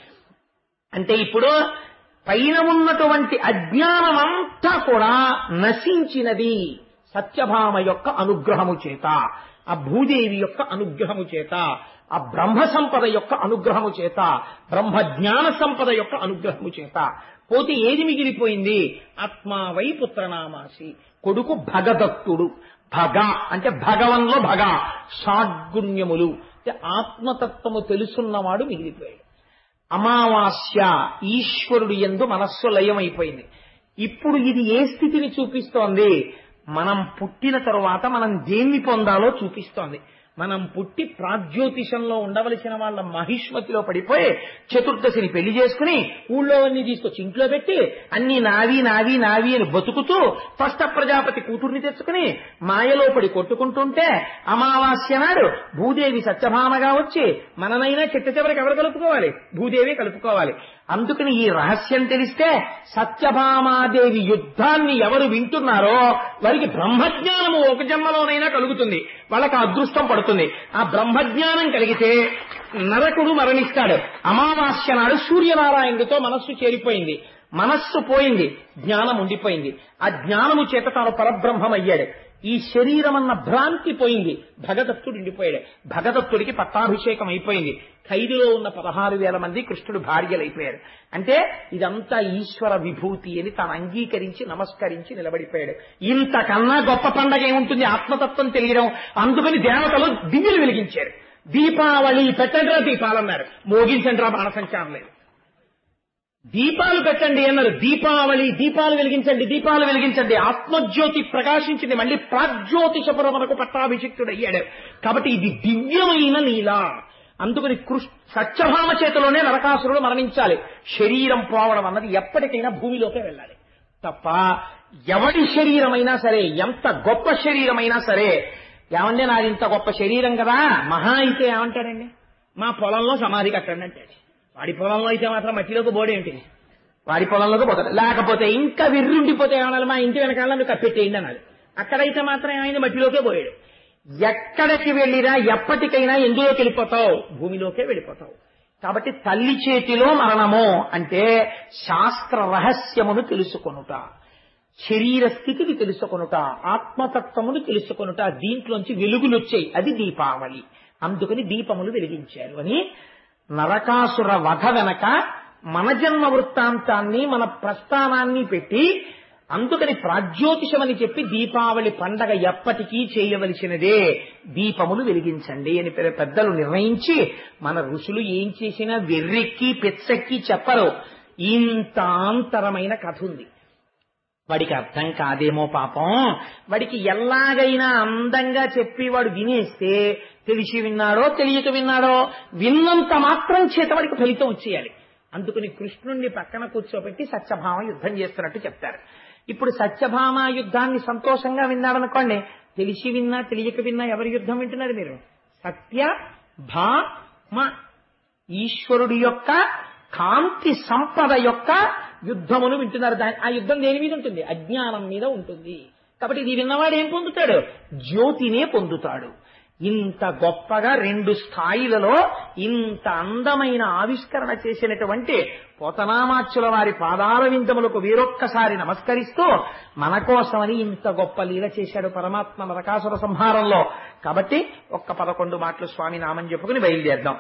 అంటే ఇప్పుడు పైన ఉన్నటువంటి అజ్ఞానం అంతా కూడా నశించినది సత్యభామ యొక్క అనుగ్రహము చేత, ఆ భూదేవి యొక్క అనుగ్రహము చేత, ఆ బ్రహ్మ సంపద యొక్క అనుగ్రహము చేత, బ్రహ్మజ్ఞాన సంపద యొక్క అనుగ్రహము చేత. పోతే ఏది మిగిలిపోయింది? ఆత్మావై పుత్రనామాసి, కొడుకు భగదత్తుడు. భగ అంటే భగవన్లో భగ, షాడ్గుణ్యములు అంటే ఆత్మతత్వము తెలుసున్నవాడు మిగిలిపోయాడు. అమావాస్య ఈశ్వరుడు యందు మనస్సు లయమైపోయింది. ఇప్పుడు ఇది ఏ స్థితిని చూపిస్తోంది? మనం పుట్టిన తరువాత మనం దేన్ని పొందాలో చూపిస్తోంది. మనం పుట్టి ప్రాగ్జ్యోతిషంలో ఉండవలసిన వాళ్ళ మహిష్మతిలో పడిపోయి చతుర్దశిని పెళ్లి చేసుకుని ఊళ్ళో అన్ని తీసుకొచ్చి ఇంట్లో పెట్టి అన్ని నావి నావి నావి అని బతుకుతూ ఫస్ట్ ప్రజాపతి కూతుర్ని తెచ్చుకుని మాయలో పడి కొట్టుకుంటుంటే అమావాస్య నాడు భూదేవి సత్యభామగా వచ్చి మననైనా చిట్ట చివరికి ఎవరు కలుపుకోవాలి? భూదేవి కలుపుకోవాలి. అందుకని ఈ రహస్యం తెలిస్తే సత్యభామాదేవి యుద్ధాన్ని ఎవరు వింటున్నారో వారికి బ్రహ్మజ్ఞానము ఒక జన్మలోనైనా కలుగుతుంది, వాళ్ళకి అదృష్టం పడుతుంది. ఆ బ్రహ్మజ్ఞానం కలిగితే నరకుడు మరణిస్తాడు. అమావాస్య నాడు సూర్యనారాయణుడితో మనస్సు చేరిపోయింది, మనస్సు పోయింది, జ్ఞానం ఉండిపోయింది. ఆ జ్ఞానము చేత తాను పరబ్రహ్మమయ్యాడు. ఈ శరీరం అన్న భ్రాంతి పోయింది, భగదత్తుడు ఉండిపోయాడు. భగదత్తుడికి పట్టాభిషేకం అయిపోయింది. ఖైదులో ఉన్న 16,000 మంది కృష్ణుడు భార్యలైపోయారు. అంటే ఇదంతా ఈశ్వర విభూతి అని తాను అంగీకరించి నమస్కరించి నిలబడిపోయాడు. ఇంతకన్నా గొప్ప పండగ ఏముంటుంది? ఆత్మతత్వం తెలియడం. అందుకని దేవతలు దివ్యలు వెలిగించారు. దీపావళి పెట్టండిరా దీపాలన్నారు, మోగించండిరా బాణసంచారం లేదు. దీపాలు పెట్టండి అన్నారు, దీపావళి దీపాలు వెలిగించండి, దీపాలు వెలిగించండి. ఆత్మజ్యోతి ప్రకాశించింది. మళ్ళీ ప్రాగ్జ్యోతిషపురమునకు పట్టాభిషిక్తుడయ్యాడు. కాబట్టి ఇది దివ్యమైన లీల. అందుకని సత్యభామ చేతిలోనే నరకాసురుడు మరణించాలి. శరీరం పోవడం అన్నది ఎప్పటికైనా భూమిలోకే వెళ్ళాలి తప్ప ఎవడి శరీరమైనా సరే, ఎంత గొప్ప శరీరమైనా సరే, ఏమంటే నాది ఇంత గొప్ప శరీరం కదా, మహా అయితే ఏమంటాడండి? మా పొలంలో సమాధి కట్టండి అంటాడు. వాడి పొలంలో అయితే మాత్రం మట్టిలోకి బోడేంటి, వాడి పొలంలోకి పోతాడు. లేకపోతే ఇంకా విర్రుండిపోతే ఏమన్నా, మా ఇంటి వెనకాల మీరు కప్పెట్టేయండి అన్నాడు. అక్కడైతే మాత్రం ఆయన మట్టిలోకే పోయాడు. ఎక్కడికి వెళ్ళినా ఎప్పటికైనా ఎందులోకి వెళ్ళిపోతావు? భూమిలోకే వెళ్ళిపోతావు. కాబట్టి తల్లి చేతిలో మరణము అంటే శాస్త్ర రహస్యమును తెలుసుకొనుట, శరీర స్థితిని తెలుసుకొనుట, ఆత్మతత్వమును తెలుసుకొనుట, దీంట్లోంచి వెలుగులు వచ్చాయి. అది దీపావళి. అందుకని దీపములు వెలిగించారు అని నరకాసుర వధ వెనక మన జన్మ వృత్తాంతాన్ని, మన ప్రస్థానాన్ని పెట్టి, అందుకని ప్రాగ్జ్యోతిషమని చెప్పి దీపావళి పండగ ఎప్పటికీ చేయవలసినదే, దీపములు వెలిగించండి అని పెద్దలు నిర్ణయించి, మన ఋషులు ఏం చేసినా వెర్రెక్కి పెచ్చెక్కి చెప్పరు. ఇంత ఆంతరమైన కథ ఉంది. వాడికి అర్థం కాదేమో పాపం, వాడికి ఎలాగైనా అందంగా చెప్పి వాడు వినేస్తే, తెలిసి విన్నాడో తెలియక విన్నాడో, విన్నంత మాత్రం చేత వాడికి ఫలితం వచ్చేయాలి. అందుకని కృష్ణుణ్ణి పక్కన కూర్చోబెట్టి సత్యభామ యుద్ధం చేస్తున్నట్టు చెప్తారు. ఇప్పుడు సత్యభామ యుద్ధాన్ని సంతోషంగా విన్నాడనుకోండి, తెలిసి విన్నా తెలియక విన్నా ఎవరి యుద్ధం వింటున్నారు మీరు? సత్యభామ, ఈశ్వరుడి యొక్క కాంతి సంపద యొక్క యుద్ధమును వింటున్నారు. ఆ యుద్ధం దేని మీద ఉంటుంది? అజ్ఞానం మీద ఉంటుంది. కాబట్టి ఇది విన్నవాడు ఏం పొందుతాడు? జ్యోతినే పొందుతాడు. ఇంత గొప్పగా 2 స్థాయిలలో ఇంత అందమైన ఆవిష్కరణ చేసినటువంటి పోతనామాచ్యుల వారి పాదాల విందములకు వీరొక్కసారి నమస్కరిస్తూ మన కోసమని ఇంత గొప్ప లీల చేశాడు పరమాత్మ నరకాసుర సంహారంలో. కాబట్టి ఒక్క 11 మాటలు స్వామి నామం చెప్పుకుని బయలుదేద్దాం.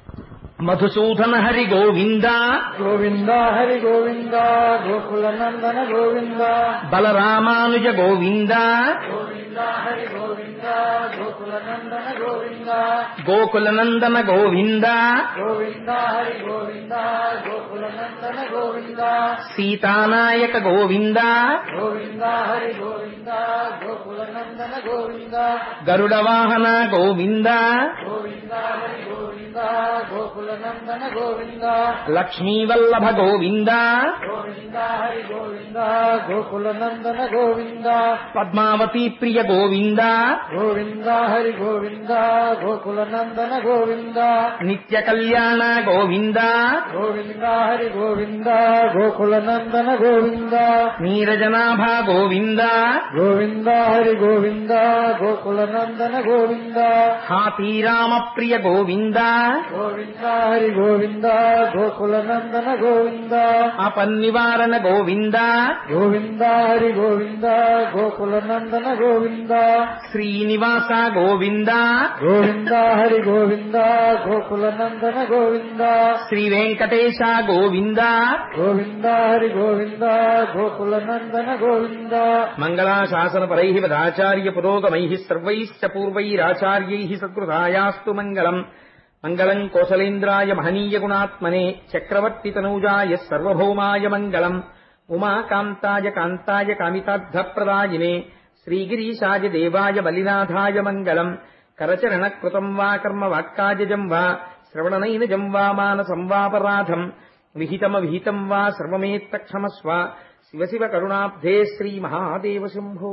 మధుసూదన హరి గోవింద గోవింద హరి గోవింద గోకుల నందన గోవింద బలరామానుజ గోవింద గోవింద హరి గోవింద గోకుల నందన గోవింద గోకుల నందన గోవింద గోవింద హరి గోవింద గోకుల నందన గోవింద సీతానాయక గోవింద గోవింద హరి గోవింద గోకుల నందన గోవింద గరుడ వాహన గోవింద గోవింద హరి గోవింద గోకుల నందన గోవింద లక్ష్మీవల్లభ గోవింద గోవింద హరి గోవింద గోకుల నందన గోవింద పద్మావతి ప్రియ గోవింద గోవింద హరి గోవింద గోకుల నందన గోవింద నిత్య కళ్యాణ గోవింద గోవింద హరి గోవింద గోకుల నందన గోవింద నీరజనాభ గోవింద గోవింద హరి గోవింద గోకుల నందన గోవింద హాతీరామ ప్రియ గోవింద గోవింద హరి గోవింద గోకుల నందన గోవింద అపన్నివారణ గోవింద గోవింద హరి గోవింద గోకుల నందన గోవింద శ్రీనివాస గోవింద గోవింద హరి గోవింద గోకుల నందన గోవింద శ్రీ వెంకటేశ గోవింద గోవింద హరి గోవింద గోకుల నందన గోవింద మంగళాశాసన పరై పదాచార్య పురోగమై సర్వైశ్చ పూర్వైరాచార్యై సత్కృతాయాస్తు మంగళం. మంగళం కోసలేంద్రాయ మహనీయ గుణాత్మనే చక్రవర్తి తనూజాయ సర్వభౌమాయ మంగళం. ఉమాకాంతాయ కాంతాయ కామితార్థప్రదాయినే శ్రీగిరీశాయ దేవాయ బలినాథాయ మంగళం. కరచరణ కృతం వా కర్మ వాక్కాజం వా శ్రవణనైనజం వా మానసం వాపరాధం విహితమవిహితం వా సర్వమేత్తక్షమస్వ. శివ శివ కరుణాబ్ధే శ్రీ మహాదేవ శంభో.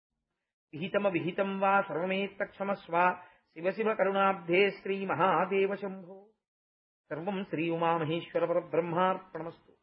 విహితమవిహితం వా సర్వమేత్తక్షమస్వ. శివ శివ కరుణాబ్ధే శ్రీ మహాదేవ శంభో. సర్వం శ్రీ ఉమామహేశ్వర పరబ్రహ్మార్పణమస్తు.